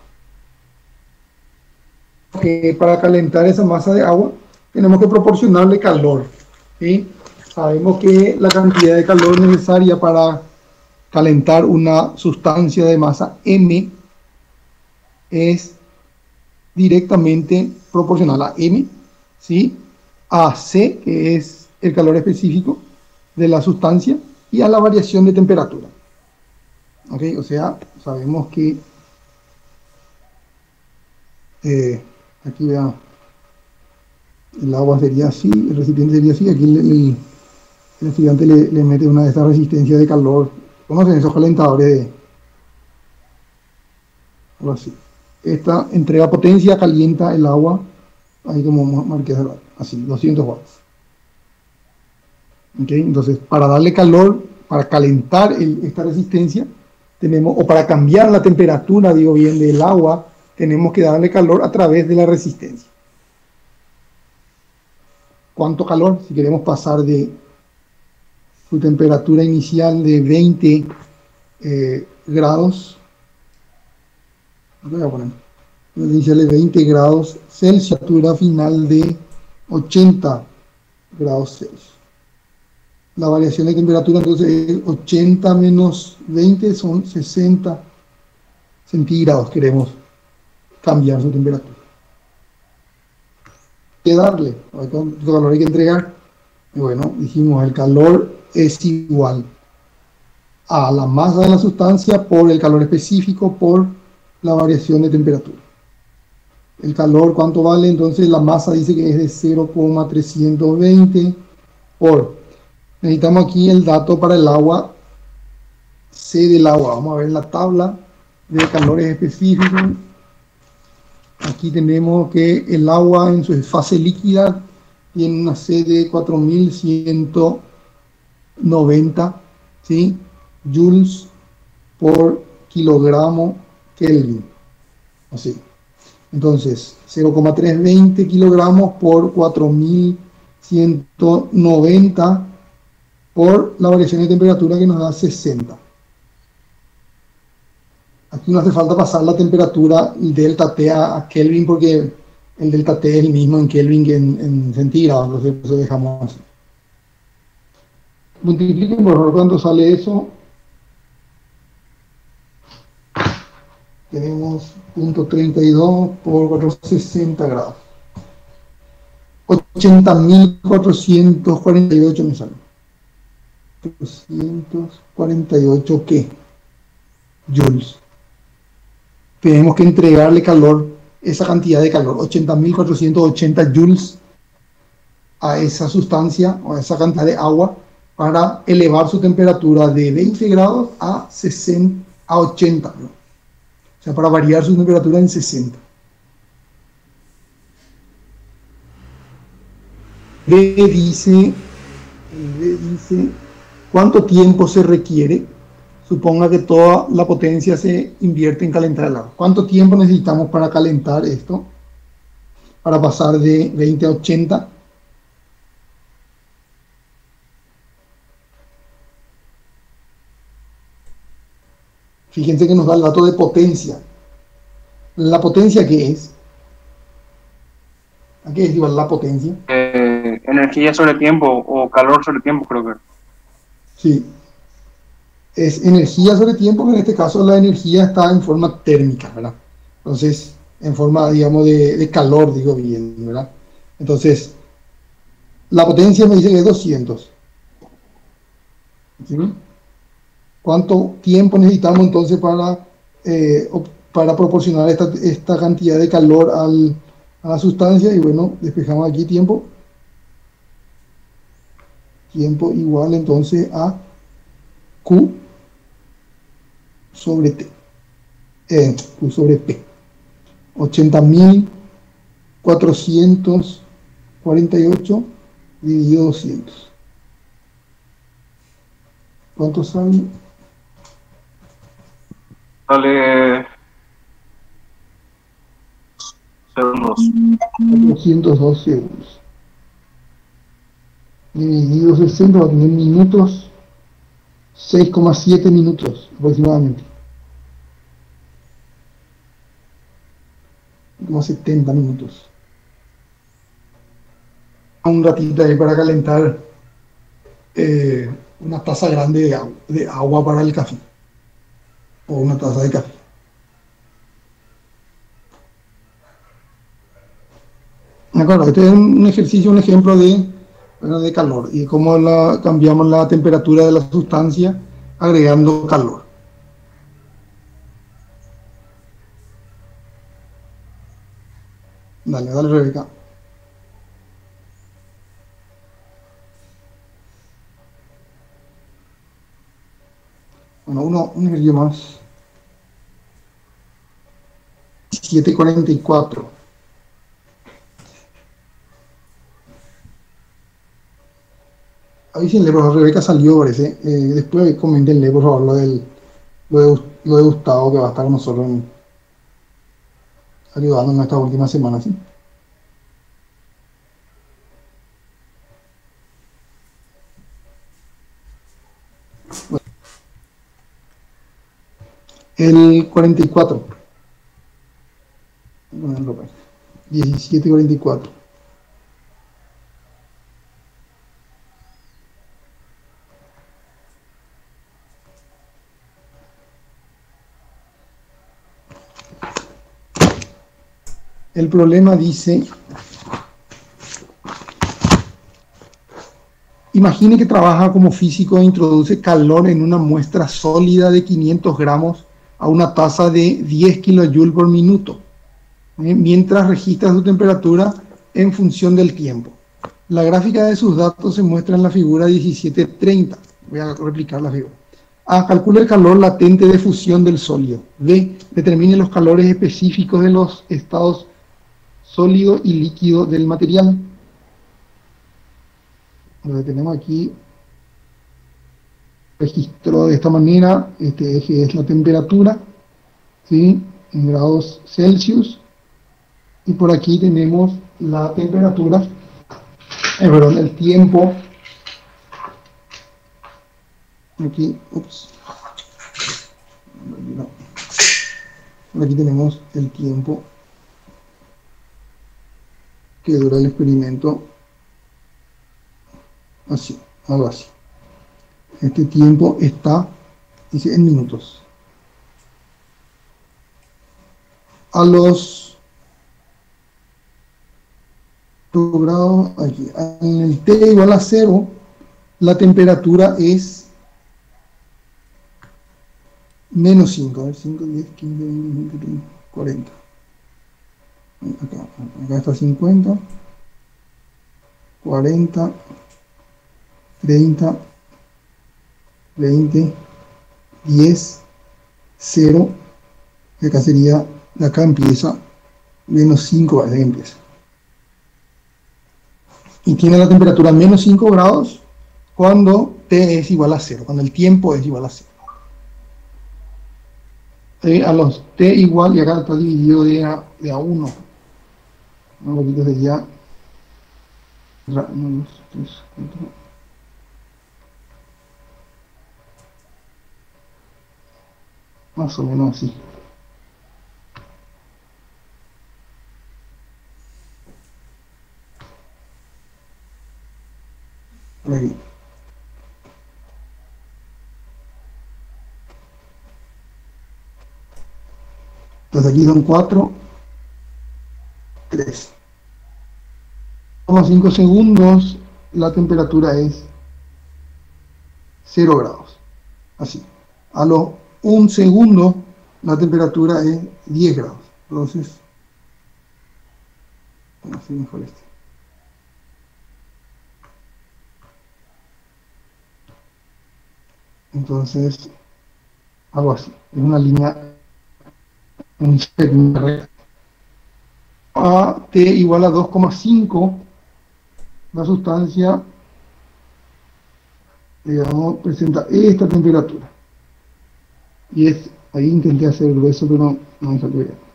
Para calentar esa masa de agua tenemos que proporcionarle calor. ¿Sí? Sabemos que la cantidad de calor necesaria para calentar una sustancia de masa M es directamente proporcional a M, ¿sí?, a C, que es el calor específico de la sustancia, y a la variación de temperatura. ¿Ok? O sea, sabemos que aquí vean, el agua sería así, el recipiente sería así, aquí el estudiante le mete una de estas resistencias de calor. ¿Conocen esos calentadores de algo así? Esta entrega potencia, calienta el agua, ahí como marqué así, 200 watts. ¿Okay? Entonces, para darle calor, para calentar esta resistencia, tenemos, o para cambiar la temperatura, digo bien, del agua, tenemos que darle calor a través de la resistencia. ¿Cuánto calor? Si queremos pasar de su temperatura inicial de 20 grados, voy a poner inicial de 20 grados Celsius, temperatura final de 80 grados Celsius. La variación de temperatura entonces es 80 menos 20 son 60 centígrados. Queremos cambiar su temperatura. ¿Qué darle? ¿Cuánto calor hay que entregar? Y bueno, dijimos, el calor es igual a la masa de la sustancia por el calor específico por la variación de temperatura. El calor, ¿cuánto vale? Entonces la masa dice que es de 0,320 por... Necesitamos aquí el dato para el agua, C del agua. Vamos a ver la tabla de calores específicos. Aquí tenemos que el agua en su fase líquida tiene una C de 4190, ¿sí?, joules por kilogramo Kelvin. Así. Entonces, 0,320 kilogramos por 4190 por la variación de temperatura que nos da 60. Aquí no hace falta pasar la temperatura delta T a Kelvin porque el delta T es el mismo en Kelvin que en centígrados, entonces eso dejamos así. Multipliquen por favor cuánto sale eso. Tenemos 0.32 por 460 grados. 80.448 me sale. 448 ¿qué? Joules. Tenemos que entregarle calor, esa cantidad de calor, 80.480 joules a esa sustancia o a esa cantidad de agua para elevar su temperatura de 20 grados a 60, a 80, ¿no? O sea, para variar su temperatura en 60. B dice, ¿cuánto tiempo se requiere? Suponga que toda la potencia se invierte en calentar el agua. ¿Cuánto tiempo necesitamos para calentar esto? Para pasar de 20 a 80. Fíjense que nos da el dato de potencia. ¿La potencia qué es? ¿A qué es igual la potencia? Energía sobre tiempo o calor sobre tiempo, creo que. Sí. Es energía sobre tiempo, que en este caso la energía está en forma térmica, ¿verdad? Entonces, en forma, digamos, de calor, digo bien, ¿verdad? Entonces, la potencia me dice que es 200. ¿Sí? ¿Cuánto tiempo necesitamos entonces para proporcionar esta cantidad de calor a la sustancia? Y bueno, despejamos aquí tiempo. Tiempo igual entonces a Q sobre T. Q sobre P. 80.448 dividido 200. ¿Cuánto sale? Sale segundos. 402 segundos. Dividido 60 va a tener minutos, 6,7 minutos aproximadamente. Como 70 minutos. Un ratito ahí para calentar una taza grande de agua para el café. O una taza de café. De acuerdo, este es un ejercicio, un ejemplo de calor y cómo cambiamos la temperatura de la sustancia agregando calor. Dale, Rebeca. Bueno, un ejercicio más. 7:44. Avísenle, por favor, Rebeca salió, parece. Después comentenle, por favor, lo de Gustavo, que va a estar con nosotros ayudándonos esta última semana, ¿sí? Bueno. El 44. 17:44. El problema dice, imagine que trabaja como físico e introduce calor en una muestra sólida de 500 gramos a una tasa de 10 kilojoules por minuto, mientras registra su temperatura en función del tiempo. La gráfica de sus datos se muestra en la figura 17:30. Voy a replicar la figura. A. Calcula el calor latente de fusión del sólido. B. Determine los calores específicos de los estados sólido y líquido del material. Lo que tenemos aquí, registro de esta manera. Este eje es la temperatura, ¿sí? En grados Celsius. Y por aquí tenemos la temperatura, perdón, el tiempo. Aquí, ups. No. Por aquí tenemos el tiempo que dura el experimento. Así, algo así. Este tiempo está, dice, en minutos. A los grados, aquí, en el T igual a 0, la temperatura es menos 5. A ver, 5, 10, 15, 20, 20, 30, 40. Acá está 50, 40, 30, 20, 10, 0. Y acá sería, de acá empieza, menos 5, ¿vale? Empieza. Y tiene la temperatura menos 5 grados cuando T es igual a 0, cuando el tiempo es igual a 0. A los T igual, y acá está dividido de a 1. Un poquito sería 1, 2, 3, 4. Más o menos así. Por aquí. Entonces aquí son 4, 3. 5 segundos, la temperatura es 0 grados. Así. A los 1 segundo, la temperatura es 10 grados. Entonces, bueno, así mejor este. Entonces, algo así. Es una línea, una recta. A T igual a 2,5, la sustancia, digamos, presenta esta temperatura. Y es, ahí intenté hacer el grueso, pero no me salió bien.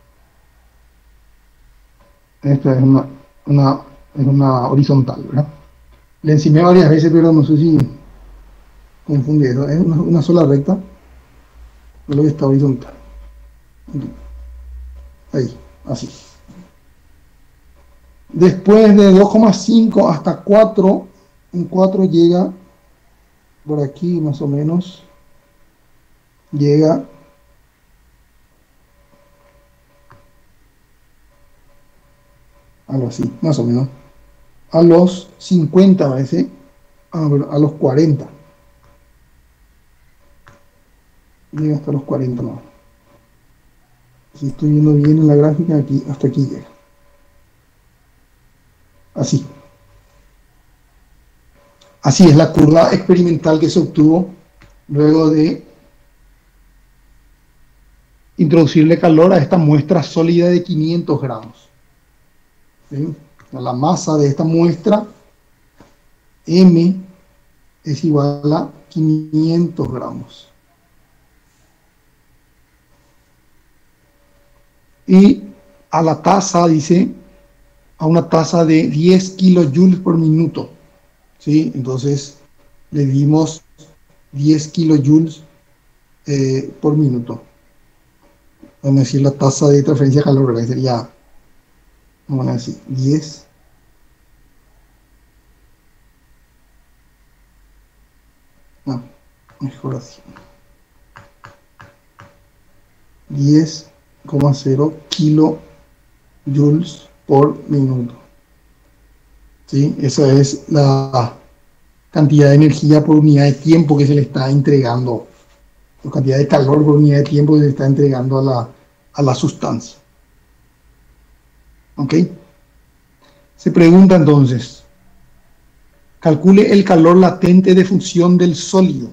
Esta es una horizontal, ¿verdad? Le encimé varias veces, pero no sé si confunde eso. Es una sola recta, pero que está horizontal. Aquí. Ahí, así. Después de 2,5 hasta 4, en 4 llega por aquí más o menos, llega algo así, más o menos, a los 50 parece, a los 40. Llega hasta los 40 más. Si estoy viendo bien en la gráfica, aquí, hasta aquí llega. Así. Así es la curva experimental que se obtuvo luego de introducirle calor a esta muestra sólida de 500 gramos. ¿Sí? La masa de esta muestra, M, es igual a 500 gramos. Y a la tasa, dice, a una tasa de 10 kilojoules por minuto. ¿Sí? Entonces le dimos 10 kilojoules por minuto. Vamos a decir la tasa de transferencia de calor, ¿verdad? Sería, vamos a decir, 10 no, mejor así, 10,0 kilojoules por minuto. ¿Sí? Esa es la cantidad de energía por unidad de tiempo que se le está entregando, la cantidad de calor por unidad de tiempo que se le está entregando a la sustancia. ¿Ok? Se pregunta entonces, calcule el calor latente de fusión del sólido.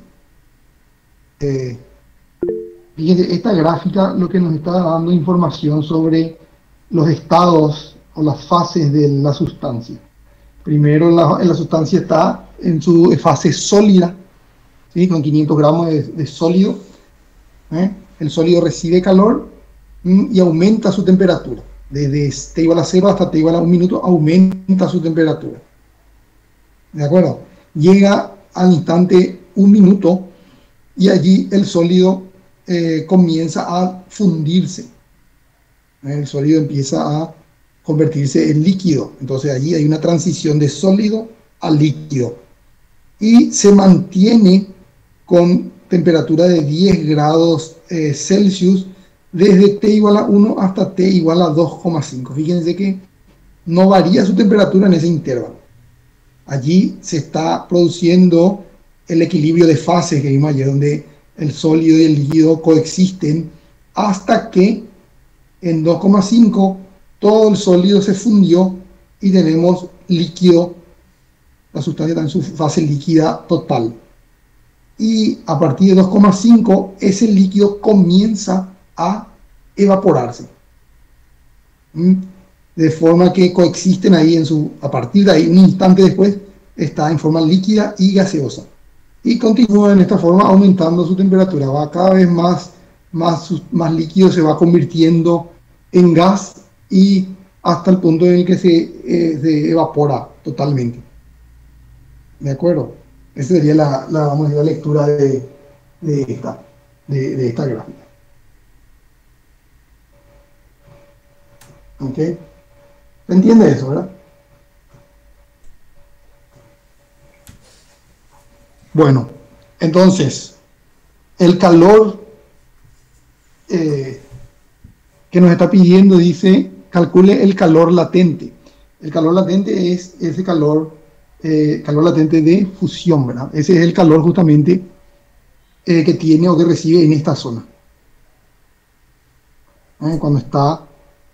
Fíjense, esta gráfica lo que nos está dando información sobre los estados o las fases de la sustancia. Primero en la sustancia está en su fase sólida, ¿sí? Con 500 gramos de sólido. El sólido recibe calor y aumenta su temperatura. Desde t igual a 0 hasta t igual a 1 minuto aumenta su temperatura. ¿De acuerdo? Llega al instante 1 minuto y allí el sólido comienza a fundirse. El sólido empieza a convertirse en líquido. Entonces allí hay una transición de sólido a líquido. Y se mantiene con temperatura de 10 grados Celsius desde t igual a 1 hasta t igual a 2,5. Fíjense que no varía su temperatura en ese intervalo. Allí se está produciendo el equilibrio de fases que vimos ayer, donde el sólido y el líquido coexisten hasta que en 2,5 todo el sólido se fundió y tenemos líquido, la sustancia está en su fase líquida total. Y a partir de 2,5 ese líquido comienza a evaporarse. De forma que coexisten ahí a partir de ahí, un instante después, está en forma líquida y gaseosa. Y continúa en esta forma aumentando su temperatura. Va cada vez más líquido, se va convirtiendo en gas y hasta el punto en el que se evapora totalmente. ¿De acuerdo? Esa sería vamos a decir, la lectura de esta gráfica. ¿Ok? ¿Se entiende eso, verdad? Bueno, entonces, el calor que nos está pidiendo dice, calcule el calor latente. El calor latente es ese calor latente de fusión, ¿verdad? Ese es el calor justamente que tiene o que recibe en esta zona. Cuando está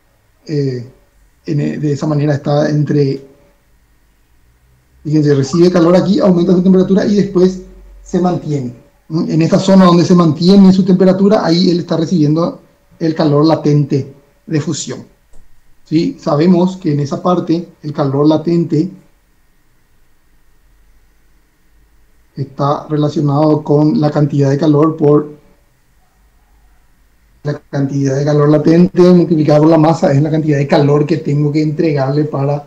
de esa manera, está entre, fíjense, recibe calor aquí, aumenta su temperatura y después se mantiene. En esta zona donde se mantiene su temperatura, ahí él está recibiendo el calor latente de fusión. ¿Sí? Sabemos que en esa parte el calor latente está relacionado con la cantidad de calor por la cantidad de calor latente multiplicada por la masa, es la cantidad de calor que tengo que entregarle para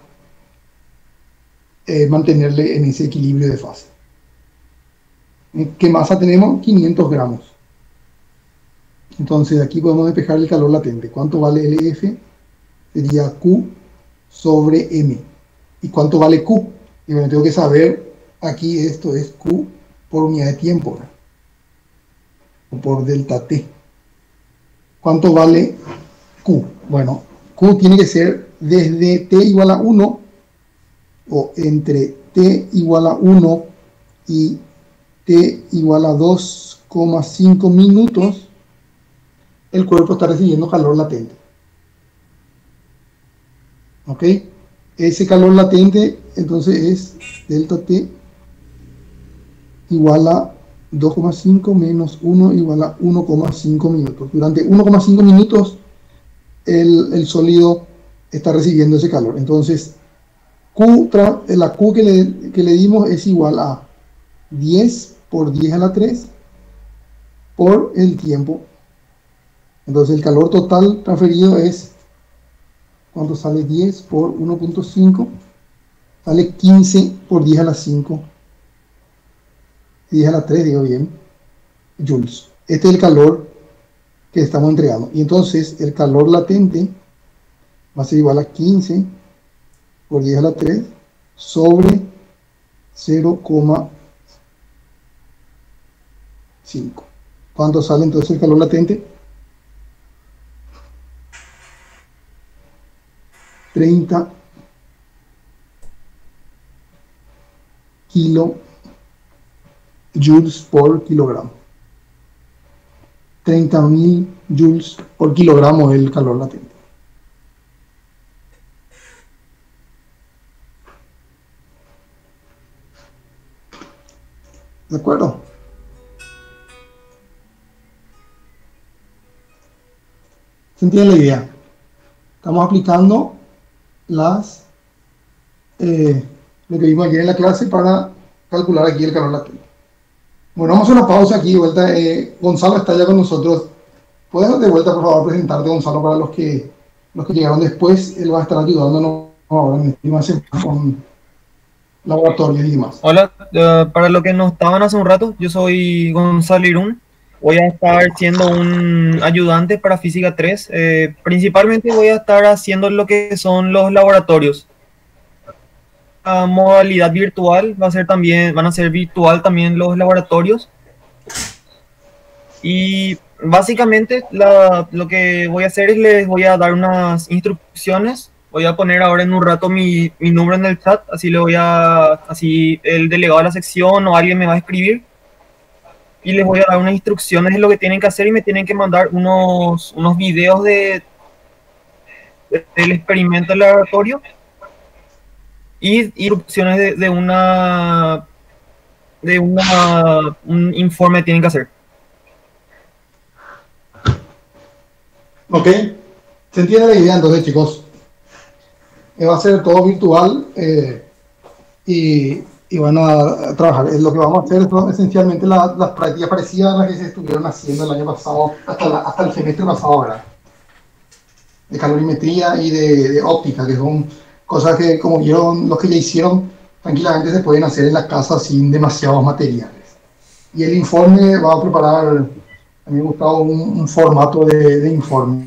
mantenerle en ese equilibrio de fase. ¿Qué masa tenemos? 500 gramos. Entonces aquí podemos despejar el calor latente. ¿Cuánto vale LF? Sería Q sobre M. ¿Y cuánto vale Q? Y bueno, tengo que saber, aquí esto es Q por unidad de tiempo, ¿verdad? O por delta T. ¿Cuánto vale Q? Bueno, Q tiene que ser desde T igual a 1 o entre T igual a 1 y T igual a 2,5 minutos, el cuerpo está recibiendo calor latente. ¿Ok? Ese calor latente entonces es delta T igual a 2,5 menos 1 igual a 1,5 minutos. Durante 1,5 minutos el sólido está recibiendo ese calor. Entonces, la Q que le dimos es igual a 10 por 10 a la 3 por el tiempo. Entonces, el calor total transferido es, ¿cuánto sale? 10 por 1,5, sale 15 por 10 a la 5. 10 a la 3, digo bien, joules. Este es el calor que estamos entregando. Y entonces el calor latente va a ser igual a 15 por 10 a la 3 sobre 0,5. ¿Cuánto sale entonces el calor latente? 30 kilojoules por kilogramo. 30.000 joules por kilogramo es el calor latente. ¿De acuerdo? ¿Se entiende la idea? Estamos aplicando lo que vimos ayer en la clase para calcular aquí el calor latente. Bueno, vamos a una pausa aquí de vuelta. Gonzalo está ya con nosotros. ¿Puedes de vuelta, por favor, presentarte, Gonzalo, para los que los que llegaron después, él va a estar ayudándonos ahora en esta semana con laboratorios y demás. Hola, para los que no estaban hace un rato, yo soy Gonzalo Irún. Voy a estar siendo un ayudante para Física 3. Principalmente voy a estar haciendo lo que son los laboratorios. La modalidad virtual va a ser también, van a ser virtual también los laboratorios. Y básicamente lo que voy a hacer es les voy a dar unas instrucciones. Voy a poner ahora en un rato mi número en el chat, así el delegado de la sección o alguien me va a escribir y les voy a dar unas instrucciones de lo que tienen que hacer y me tienen que mandar unos videos del experimento del laboratorio y instrucciones de un informe que tienen que hacer. Ok, se entiende la idea entonces, chicos. Va a ser todo virtual y van a trabajar. Lo que vamos a hacer es esencialmente las prácticas parecidas a las que se estuvieron haciendo el año pasado, hasta el semestre pasado, ¿verdad? De calorimetría y de óptica, que son cosas que, como vieron los que ya hicieron, tranquilamente se pueden hacer en la casa sin demasiados materiales. Y el informe va a preparar, a mí me ha gustado un formato de informe.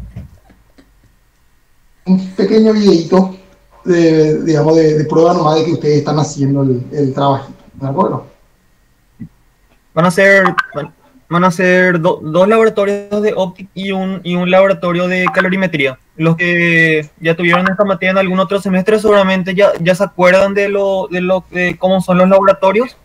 Un pequeño videito de prueba nomás de que ustedes están haciendo el trabajo. ¿De acuerdo? Van a ser dos laboratorios de óptica y un laboratorio de calorimetría. Los que ya tuvieron esta materia en algún otro semestre seguramente ya se acuerdan de cómo son los laboratorios.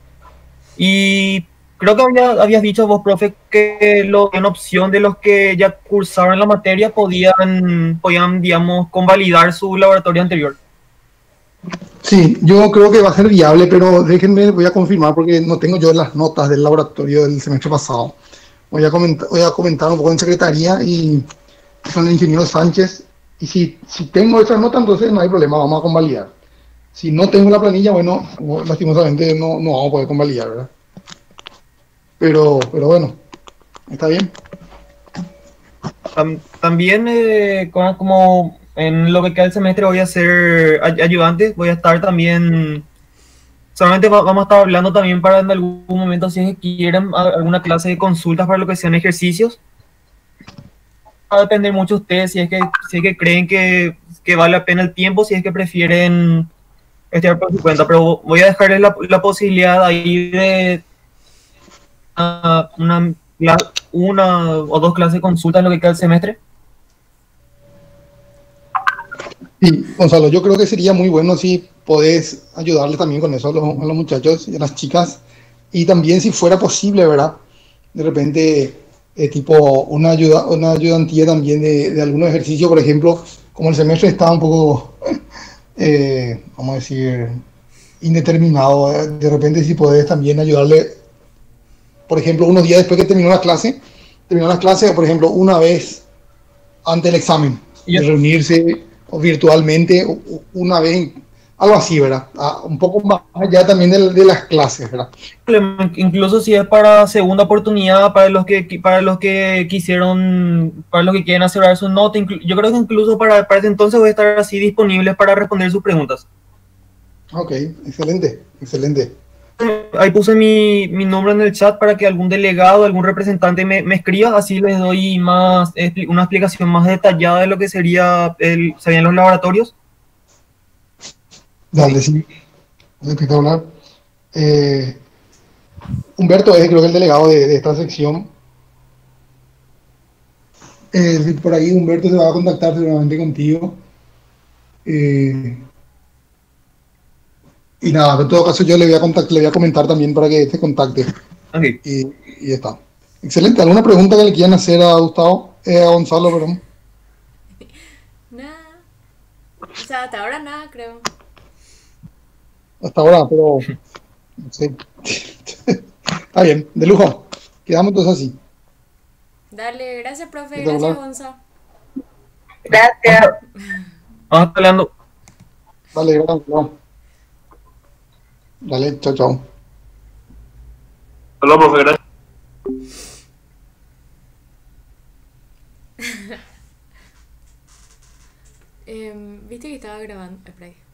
Y creo que habías dicho vos, profe, que en opción de los que ya cursaron la materia podían, digamos, convalidar su laboratorio anterior. Sí, yo creo que va a ser viable, pero déjenme, voy a confirmar porque no tengo yo las notas del laboratorio del semestre pasado. Voy a comentar un poco en secretaría y con el ingeniero Sánchez. Y si tengo esas notas, entonces no hay problema, vamos a convalidar. Si no tengo la planilla, bueno, lastimosamente no vamos a poder convalidar, ¿verdad? Pero bueno, está bien. También, como en lo que queda del semestre voy a ser ayudante, voy a estar también, solamente vamos a estar hablando también para en algún momento si es que quieren alguna clase de consultas para lo que sean ejercicios. Va a depender mucho de ustedes si es que creen que vale la pena el tiempo, si es que prefieren estudiar por su cuenta, pero voy a dejarles la posibilidad ahí de una o dos clases de consulta en lo que queda del semestre. Sí, Gonzalo, yo creo que sería muy bueno si podés ayudarle también con eso a los muchachos y a las chicas. Y también si fuera posible, ¿verdad? De repente, tipo una ayudantía también de algún ejercicio, por ejemplo, como el semestre estaba un poco, vamos a decir, indeterminado, de repente si podés también ayudarle, por ejemplo, unos días después que terminó la clase, por ejemplo, una vez antes del examen, de reunirse o virtualmente una vez, algo así, ¿verdad? Un poco más allá también de las clases, ¿verdad? Incluso si es para segunda oportunidad, para los que quieren asegurar su nota, yo creo que incluso para ese entonces voy a estar así disponible para responder sus preguntas. Ok, excelente. Ahí puse mi nombre en el chat para que algún delegado, algún representante me escriba, así les doy una explicación más detallada de lo que serían los laboratorios. Dale, sí. Espectacular. Humberto es, creo que el delegado de esta sección. Por ahí Humberto se va a contactar seguramente contigo. Y nada, en todo caso yo le voy a comentar también para que te contacte. Okay. Y ya está. Excelente. ¿Alguna pregunta que le quieran hacer a Gustavo? A Gonzalo, perdón. Nada. O sea, hasta ahora nada, creo. Hasta ahora, pero no sé. Está bien, de lujo. Quedamos entonces así. Dale, gracias, profe. Gracias, Gonza. Gracias. Vamos hablando. Dale, gracias. Dale, chao. Hola, profe, gracias. Viste que estaba grabando. Espera ahí.